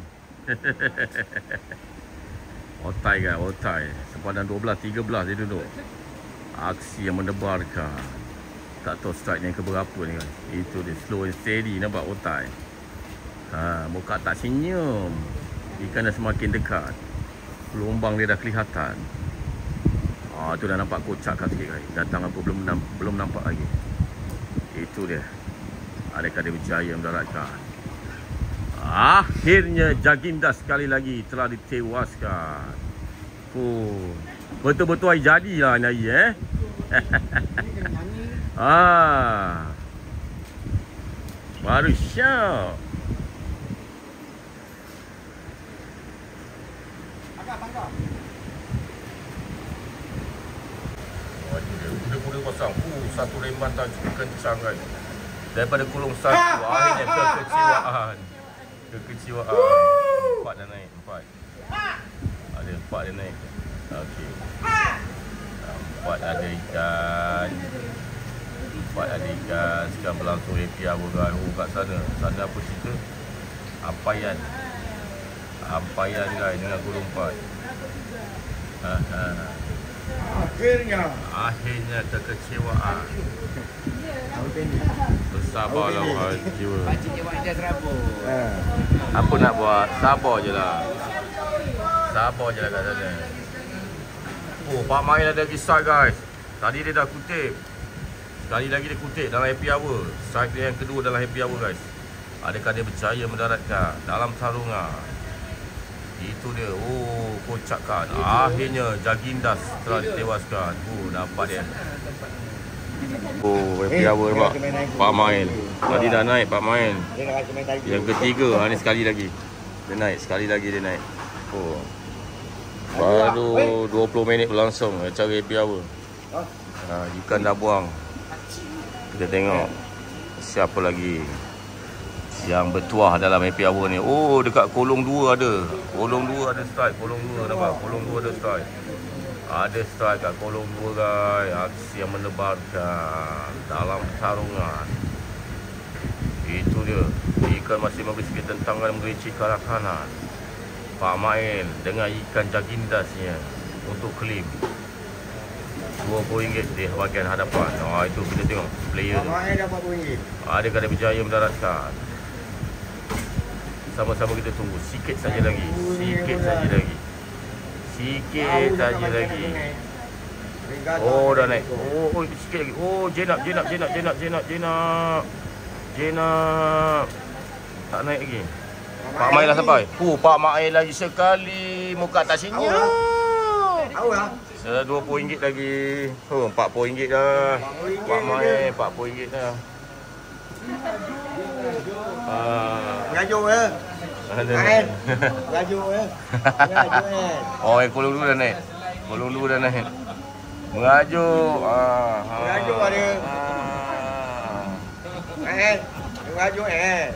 Otai kan, otai. Sepadan dua belas, tiga belas dia duduk. Aksi yang mendebarkan. Tak tahu strike yang keberapa ni kan. Itu dia, slow and steady, nampak otai. Ha, muka tak senyum. Ikan dah semakin dekat. Gelombang dia dah kelihatan. Ah, tu dah nampak kocak kan sikit guys. Datang apa belum belum nampak lagi. Itu dia. Adakah dia berjaya mendaratkan? Akhirnya Jaginda sekali lagi telah ditewaskan. Oh, betul-betul hari jadilah ni hari eh. Ah. Baru syok. Kuda-kuda kosong. Uh, satu remban tak cukup kencang guys. Daripada kolom satu, akhirnya kekecewaan. Kekecewaan. Empat dah naik, empat. Ada empat dah naik. Okey. Empat ada ikan. Empat ada ikan. Sekarang berlangsung happy hour guys. Oh, kat sana. Sana apa cerita? Ampayan. Ampayan guys dengan kolom empat. Ha, ha. Akhirnya. Akhirnya kekecewaan. Bersabarlah orang jiwa. Pakcik dia buat ijaz serabut. Ha. Apa nak buat? Sabar je lah. Sabar je lah kat sana. Oh, Pak Mail ada lagi strike guys. Tadi dia dah kutip. Sekali lagi dia kutip dalam happy hour. Strike dia yang kedua dalam happy hour guys. Adakah dia berjaya mendaratkan dalam sarungan? Itu dia. Oh, kocakkan. Akhirnya Jagindas telah ditewaskan. Oh, nampak dia. Oh, happy hour nampak. Pak Mail. Tadi dah naik Pak Mail. Yang ketiga, ha, ni sekali lagi. Dia naik, sekali lagi dia naik. Oh. Baru dua puluh minit berlangsung acara happy hour. Ha, ikan dah buang. Kita tengok siapa lagi yang bertuah dalam happy hour ni. Oh, dekat kolong dua ada. Kolong dua ada strike. Kolong dua nampak. Kolong dua ada strike. Ada strike kat kolong dua guys. Aksi yang menebarkan dalam sarungan. Itu dia. Ikan masih memberi sikit tentangan menggelincir ke arah kanan. Pak Mail dengan ikan Jagindasnya untuk claim dua puluh ringgit di bahagian hadapan. Oh, itu kita tengok player tu. Pak Mail dapat dua ringgit. Adakah dia berjaya mendaratkan? Sama-sama kita tunggu. Sikit saja lagi. Sikit saja lagi. Sikit saja lagi. Oh, dah naik. Oh, oh sikit lagi. Oh, jenap, jenap, jenap, jenap, jenap, jenap. Jenap. Tak naik lagi. Pak Mail dah sampai. Uh, Pak Mail lagi sekali. Muka tak senyum. Tahu lah. Dah dua puluh ringgit lagi. Oh, empat puluh ringgit dah. Pak Mail empat puluh ringgit dah. Ah, Mengajuk ke? ada. Mengajuk ke? Mengajuk kan? Oh, yang kolong dulu dah naik. Kolong dulu dah naik. Mengajuk. Ah, ah. Mengajuk ada. Ah. Eh, mengajuk eh.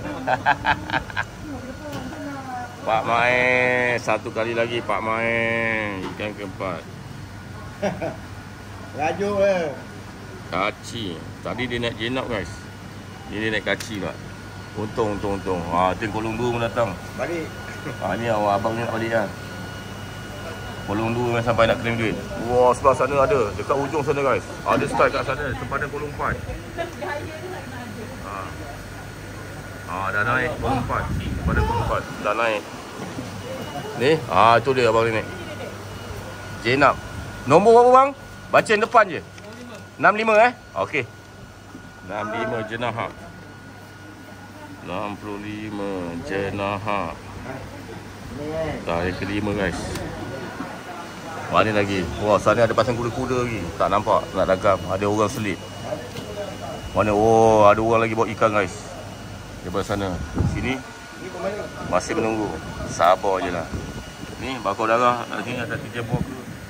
Pak Mail, satu kali lagi Pak Mail. Ikan keempat. Mengajuk ke? Kaci. Tadi dia naik jenap guys. Ni dia naik kaci pula. Untung, untung, untung. Ha, tu kolong dua pun datang. Balik. Ha, ni awak abang ni nak balik kan. Kolong dua memang sampai nak claim duit. Wah, sebelah sana ada. Dekat ujung sana guys. Ada strike kat sana. Sempadan kolong empat. Ha. Ha, dah naik kolong empat. Sempadan kolong empat. Dah naik. Ni. Ha, tu dia abang ni naik. Jenap. Nombor berapa bang? Baca yang depan je. enam lima eh? Okey. enam lima Jenaha. enam puluh lima Jenaha. Tarik kelima guys. Mana lagi? Wah, sana ada pasang kuda-kuda lagi. Tak nampak nak dagam. Ada orang selit. Mana? Oh, ada orang lagi bawa ikan guys. Daripada sana. Sini masih menunggu. Sabar je lah. Ni bakal darah. Sini ada tiga buah ke.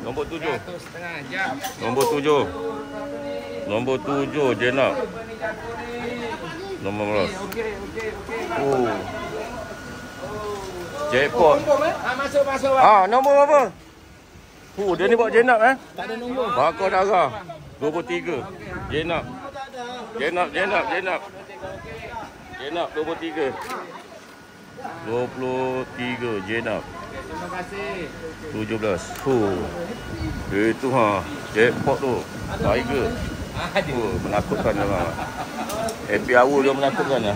Nombor tujuh. Satu setengah jam. Nombor tujuh. Nombor tujuh Jenab. Nombor belas. Okey, okey, okey. Oh. Jackpot. Ah, masuk, masuk. Ah, nombor apa? Oh, dia ni bawa Jenab eh. Tak ada nombor. Bakar darah. dua puluh tiga. Jenab. Jenab, Jenab, Jenab. Jenab dua puluh tiga. dua puluh tiga Jenab. Terima kasih. tujuh belas. Fuh. Itu ha. Jackpot tu. Tiger. Ada. Oh, menakutkan orang. Happy hour dia menakutkan lah.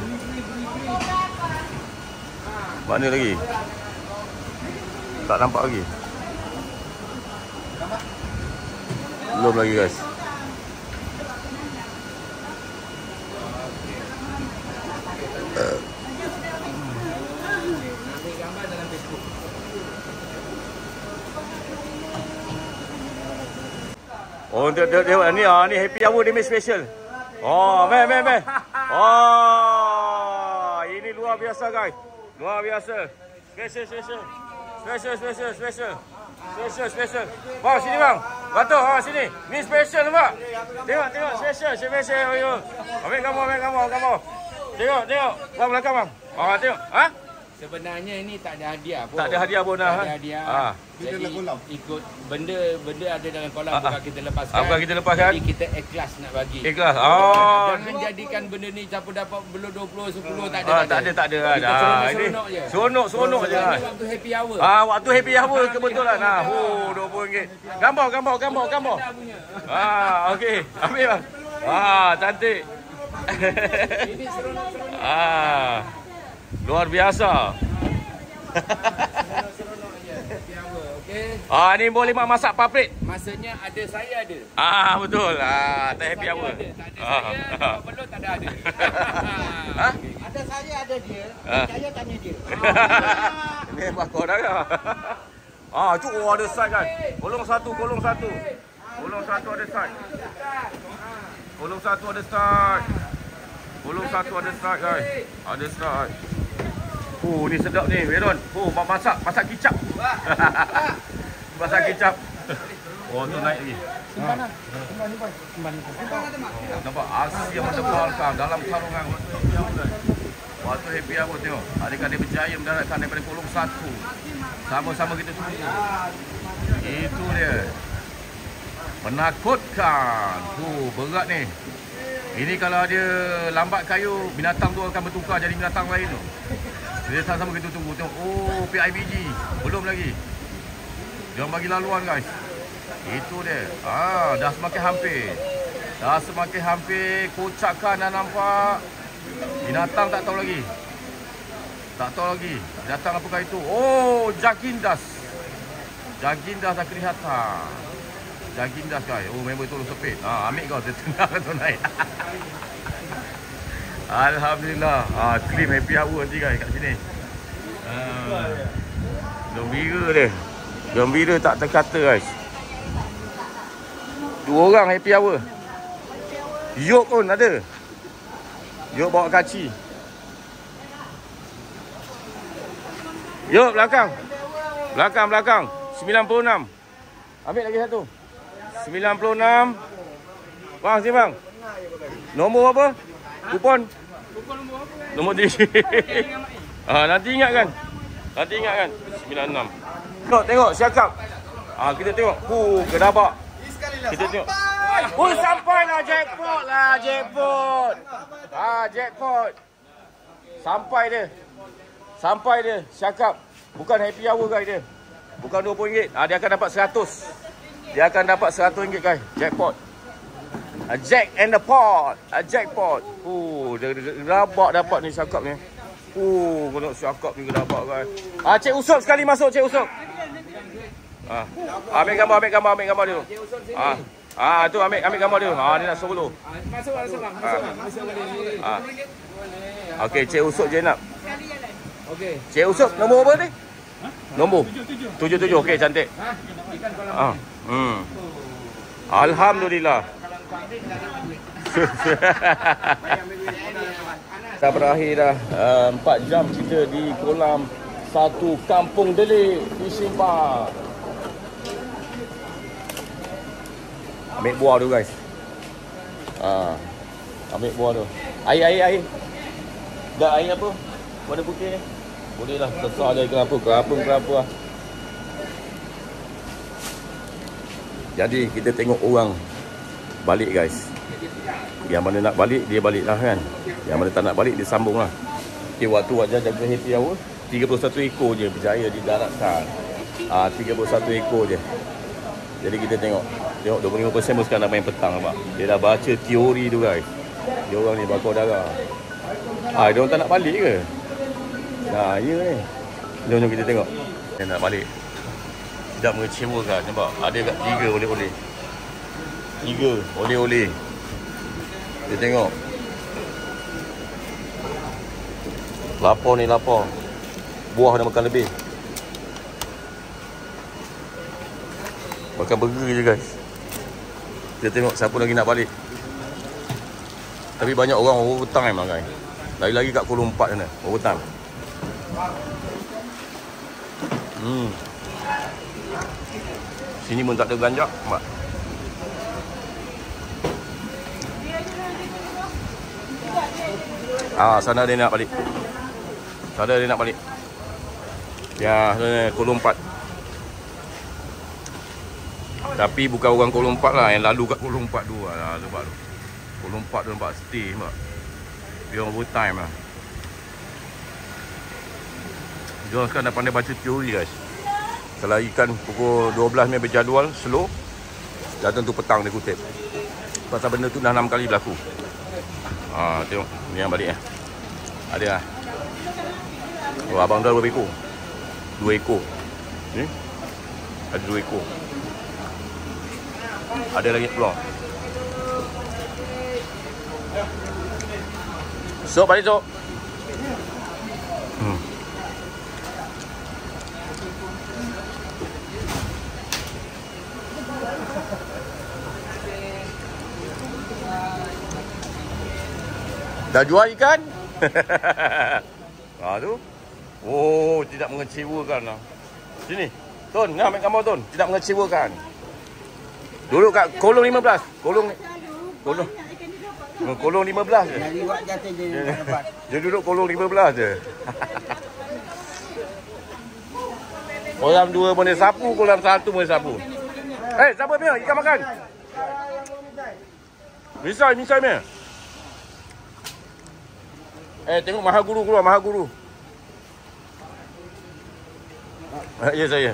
Mana lagi? Tak nampak lagi. Belum lagi guys. Oh, dia dia, dia ni ah ni happy hour dia main special. Oh, meh meh meh. Oh, ini luar biasa guys. Luar biasa. Special special. Special special special. Special special. Bang sini bang. Batuk ha sini. Ni special nampak. Tengok tengok special special. Ayo. Ambil gambar ambil gambar gambar. Tengok tengok. Bang belakang bang. Ah tengok. Ha? Sebenarnya ini tak ada hadiah pun. Tak ada hadiah pun dah. Tak ada hadiah. Ha. Jadi ikut benda benda ada dalam kolam Ah, bukan ah. kita lepaskan. Ah, bukan kita lepaskan. Jadi kita ikhlas nak bagi. Ikhlas. Oh. Jangan jadikan benda ni siapa dapat belum dua puluh sepuluh tak ada. Ah, tak ada tak ada. Kita Ah, ini seronok je. seronok seronok je. Ini waktu happy hour. Ah, waktu happy hour kebetulan. Ah, oh dua puluh ringgit. Gambar gambar gambar gambar. Dah punya. Ah, okey. Ambil bang. Ah, cantik. Ini seronok-seronok. Ah. Luar biasa. Seronok je. Happy hour, okey. Ah, ni boleh mak masak paprik. Maksudnya ada saya ada. Ah, betul. Ah, tak happy Saya hour. ada. Tak ada Ah. saya, kalau belum tak ada ada. Ha? Ada saya, ada dia. Ah. Saya tanya dia. Ni bakar darah. Ah, tu oh, ada side kan. Kolong satu, kolong satu. Kolong satu ada side. Kolong satu ada side. Kolong satu ada side guys. Ada side. Oh, ni sedap ni, Veron. Oh, mak masak, masak kicap. Masak kicap. Oh, tu naik lagi. Simpanan. Simpan, simpan. Simpan, simpan. Oh, nampak Asia mendebarkan dalam sarungan. Waktu happy hour tengok. Adik-adik berjaya mendaratkan daripada kolong satu. Sama-sama kita tunggu. Itu dia. Menakutkan. Tu berat ni. Ini kalau dia lambat kayu, binatang tu akan bertukar jadi binatang lain tu. Dia sama-sama kita tunggu. Tengok. Oh, P I B G. Belum lagi. Jangan bagi laluan guys. Itu dia. Ah, dah semakin hampir. Dah semakin hampir. Kocakan dah nampak. Binatang tak tahu lagi. Tak tahu lagi. Binatang apakah itu? Oh, Jagindas. Jagindas dah kelihatan. Jagindas guys. Oh, member tolong sepit. Ah, ambil kau. Dia tengah tu naik. Alhamdulillah. Ah, claim happy hour nanti guys kat sini. Ah, gembira dia. Gembira tak terkata guys. Dua orang happy hour. Yok pun ada. Yok bawa kaci. Yok belakang. Belakang belakang. sembilan puluh enam. Ambil lagi satu. sembilan puluh enam. Bang sini bang. Nombor apa? Kupon. Kupon nombor apa? Nombor tiga. Ah, nanti ingatkan. Nanti ingatkan. sembilan puluh enam. Tengok, tengok, siakap. Ah, kita tengok. Huh, kedabak. Kita tengok. Oh, sampai lah jackpot lah, jackpot. Ah, jackpot. Sampai dia. Sampai dia, siakap. Bukan happy hour guys dia. Bukan dua puluh ringgit. Ah, dia akan dapat seratus. Dia akan dapat seratus ringgit guys, jackpot. A jack and the pot. A jackpot. Oh, dia gedabak dapat ni siakap ni. Oh, kau nak siakap ni gedabak guys. Ah, Cik Usop sekali masuk, Cik Usop. Ah, ambil gambar, ambil gambar, ambil gambar dia. Ah, ah tu ambil ambil gambar dia. Ah, dia nak solo. Masuk masuk bang. Masuk bang. Masuk boleh. Ah. Okey, Cik Usop je nak. Okey. Cik Usop nombor apa ni? Nombor tujuh tujuh. Okey, cantik. Ha? Ikan kolam. Ah. Hmm. Alhamdulillah. Dah berakhir dah uh, empat jam kita di kolam satu Kampung Delik Fishing Park. Ambil buah tu guys. Ha. Ambil buah tu. Air, air, air. Dah air apa? Warna putih ni. Boleh lah, besar je kelapa. Kelapa-kelapa lah. Jadi kita tengok orang balik guys. Yang mana nak balik, dia balik lah kan. Yang mana tak nak balik, dia sambung lah. Okay, waktu Wajah jaga happy hour tiga puluh satu ekor je berjaya di daratan. Ah, tiga puluh satu ekor je. Jadi kita tengok. Tengok dua puluh lima peratus pun sekarang dah main petang nampak. Dia dah baca teori tu guys. Dia orang ni bakar darah. Ah, dia orang tak nak balik ke? Nah, ya ni. Jom-jom kita tengok. Dia nak balik. Tidak mengecewakan nampak. Ada kat tiga oleh-oleh. Tiga oleh-oleh. Kita tengok. Lapar ni lapar. Buah dah makan lebih. Makan burger je guys. Kita tengok siapa lagi nak balik. Tapi banyak orang overtime lah guys. Lagi-lagi kat Kuala Lumpur sana. Overtime. Hmm. Sini pun tak ada ganjak, mak. Ah, sana dia nak balik. Sana dia nak balik. Ya, sana Kuala Lumpur. Tapi bukan orang Kuala Lumpur lah, yang lalu kat Kuala Lumpur tu lah, sebab tu. Kuala Lumpur tu nampak stay, mak. Dia orang overtime lah. Dia orang sekarang dah pandai baca teori guys. Kalau ikan pukul dua belas ni berjadual slow, dah tentu petang dia kutip. Pasal benda tu dah enam kali berlaku. Ha, tengok ni yang balik eh. Ada lah. Oh, abang dah berapa ekor? Dua ekor. Ni. Ada dua ekor. Ada lagi keluar. Sok balik sok. Hmm. Dah jual ikan? Ha tu. Oh, tidak mengecewakan lah. Sini. Ton, ni ambil gambar Ton. Tidak mengecewakan. Duduk kat kolong lima belas. Kolong kolong. Kolong lima belas je. Dari wak jatuh je dia dapat. Dia duduk kolong lima belas je. Kolam dua boleh sapu, kolam satu boleh sapu. Eh, hey, siapa punya? Ikan makan. Misai, misai punya. Eh, tengok Maha Guru keluar, Maha Guru. Ya, saya.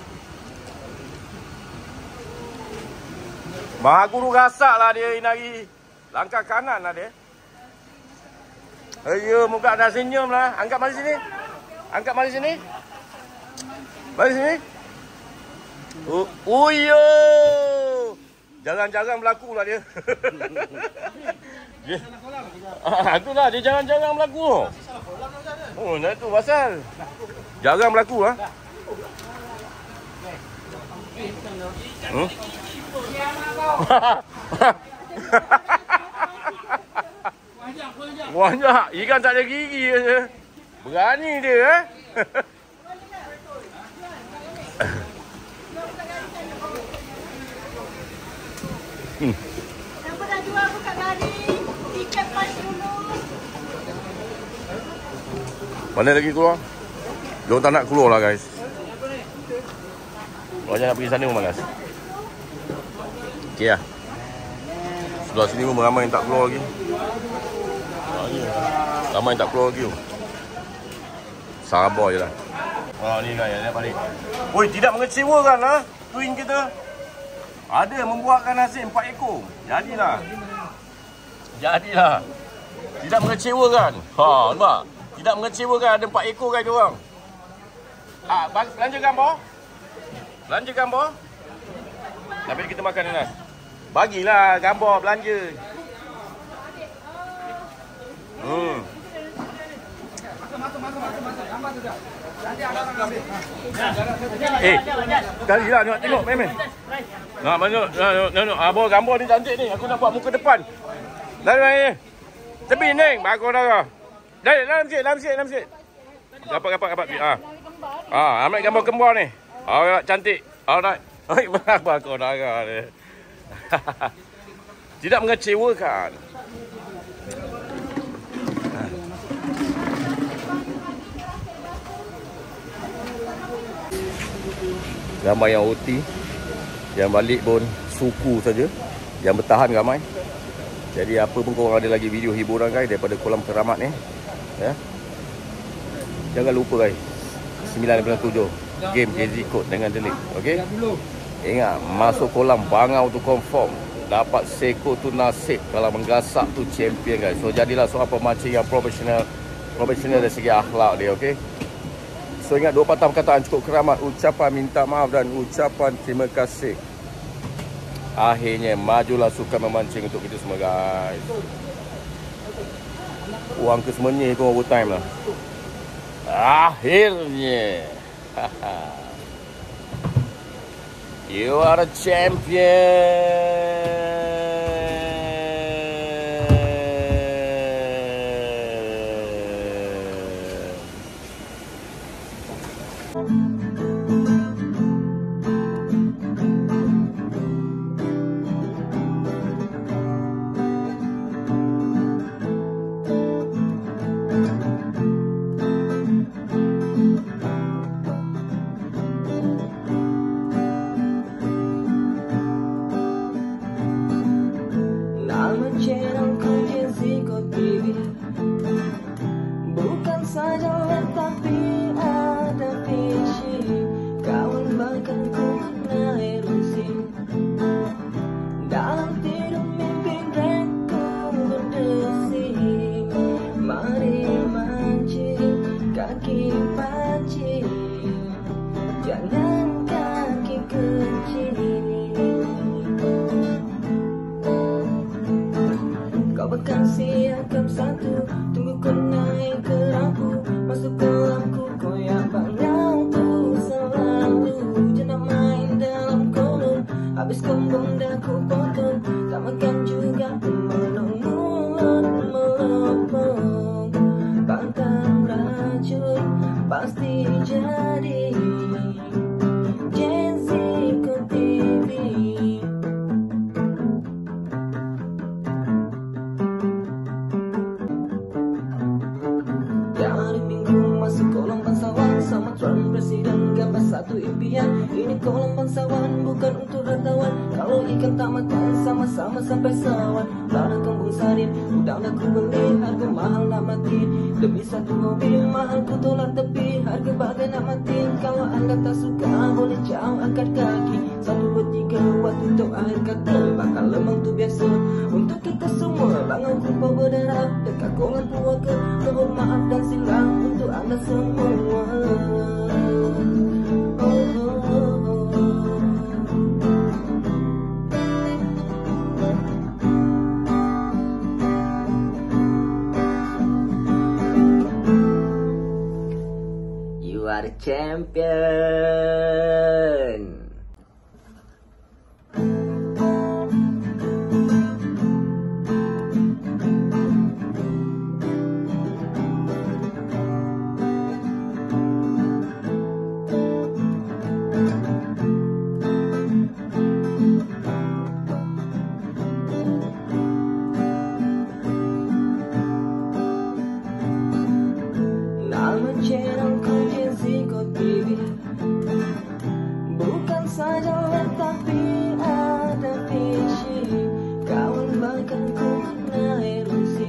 Maha Guru gasak lah dia ini hari. Langkah kanan lah dia. Ayo, muka dah senyum lah. Angkat mari sini. Angkat mari sini. Mari sini. Oh, oh yo. Jarang-jarang berlaku lah dia. Dia. Ah, itulah dia jarang-jarang berlaku. Oh, nah tu pasal. Jarang berlaku ah. Hmm? Banyak. Ikan tak ada gigi je. Berani dia eh. hmm. Siapa dah jual aku kat lari? Ikan pas dulu. Mana lagi keluar? Dia tak nak keluar lah guys. Banyak nak pergi sana pun malas. Okey lah. Sebelah sini pun ramai yang tak keluar lagi. Ramai yang tak keluar lagi. Sabar je lah. Oh ni guys, dia balik. Oi, tidak mengecewakan lah twin kita. Ada membuahkan hasil empat ekor. Jadilah. Jadilah. Tidak mengecewakan. Ha, nampak? Tidak mengecewakan ada empat ekor kan dia orang. Ah, belanja gambar. Belanja gambar. Tapi kita makan Anas. Bagilah gambar belanja. Hmm. Eh, kali lah nak tengok main-main. Nak mana? Nak nak abang gambar ni cantik ni. Aku nak buat muka depan. Lalu ni. Tepi ni, bagus dah. Dah, dalam sikit, dalam sikit, dalam sikit. Dapat dapat dapat. Ah. Ah, ambil gambar kembar ni. Alright, cantik. Alright. Oi, bagus dah dia. Tidak mengecewakan. Ramai yang O T, yang balik pun suku saja, yang bertahan ramai. Jadi apa pun korang ada lagi video hiburan guys daripada Kolam Keramat ni, ya. Jangan lupa guys, sembilan sembilan tujuh game J Z Code dengan Delik. Okey. Ingat, masuk kolam bangau tu confirm, dapat seko tu nasib, kalau menggasak tu champion guys. So jadilah seorang pemancing yang profesional, profesional dari segi akhlak dia, okey. So ingat dua patah perkataan cukup keramat, ucapan minta maaf dan ucapan terima kasih. Akhirnya majulah sukan memancing untuk kita semua guys. Uang ke semenyi tu overtime lah. Akhirnya. You are a champion. Bukan saja tapi ada visi, kawan bahkan ku kenal ilusi. Dalam tidur mimpi ku berdesi, mari mancing kaki pancing, jangan kaki kecil. Kau bakal siapkan satu, tunggu kau naik ke lampu, masuk kolamku koyak bangau tu selalu. Jangan main dalam kolam, habis kembung dah ku potong, tak makan juga melong mulut melopong. Pantang racun pasti jadi Gen Z Code T V. Kolam bangsawan sama Trump presiden, gambar satu impian. Ini kolam bangsawan bukan untuk ratawan. Kalau ikan tak makan sama-sama sampai sawan. Lara kembung sarin, udang dah ku beli, harga mahal nak mati. Demi satu mobil mahal ku tolak tepi, harga bagai nak mati. Kalau anda tak suka boleh jauh angkat kaki. Satu dua tiga buat tutup akhir kata, bakal lemang tu biasa untuk kita semua. Bangun kurpa berdarah dekat kolam keluarga, mohon maaf dan silam untuk anda semua. Oh, oh, oh. You are the champion. Bukan saja tapi ada visi, kawan bahkan ku kenal ilusi.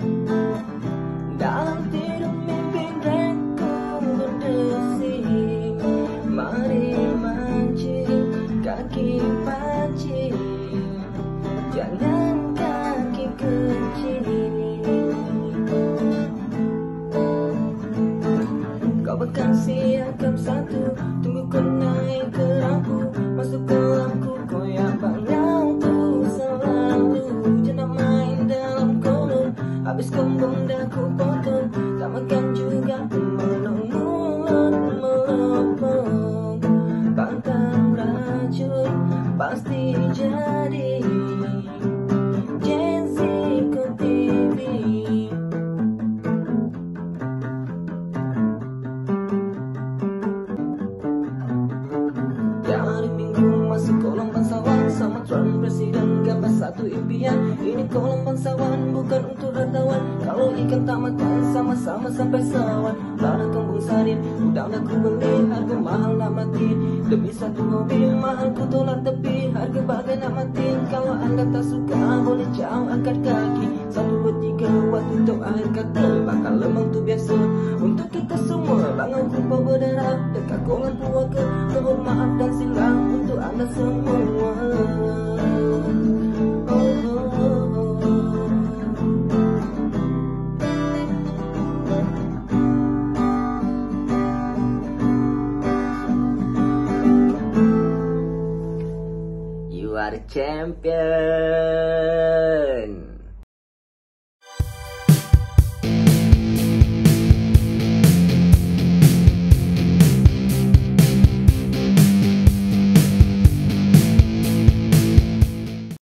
Dalam tidur mimpi ku berdesi, mari mancing kaki pancing, jangan kaki kecil. Kau bakal siapkan satu, tunggu kau naik ke lampu, masuk kolamku koyak bangau tu selalu. Jangan main dalam kolam, habis kembung dah ku potong, tak makan juga melong mulut melopong. Pantang racun pasti jadi Gen Z Code T V. impian. Ini kolam bangsawan bukan untuk ratawan. Kalau ikan tak makan sama-sama sampai sawan. Tanah kampung Sarin udang dah ku beli, harga mahal nak mati. Demi satu mobil mahal ku tolak tepi, harga bagai nak mati. Kalau anda tak suka boleh jauh angkat kaki. Satu dua tiga buat tutup akhir kata. Bakal lemang tu biasa untuk kita semua. Bangun kupa berdarah dekat kolam Puaka. Mohon maaf dan silang untuk anda semua. Oh, oh, oh, oh. You are the champion.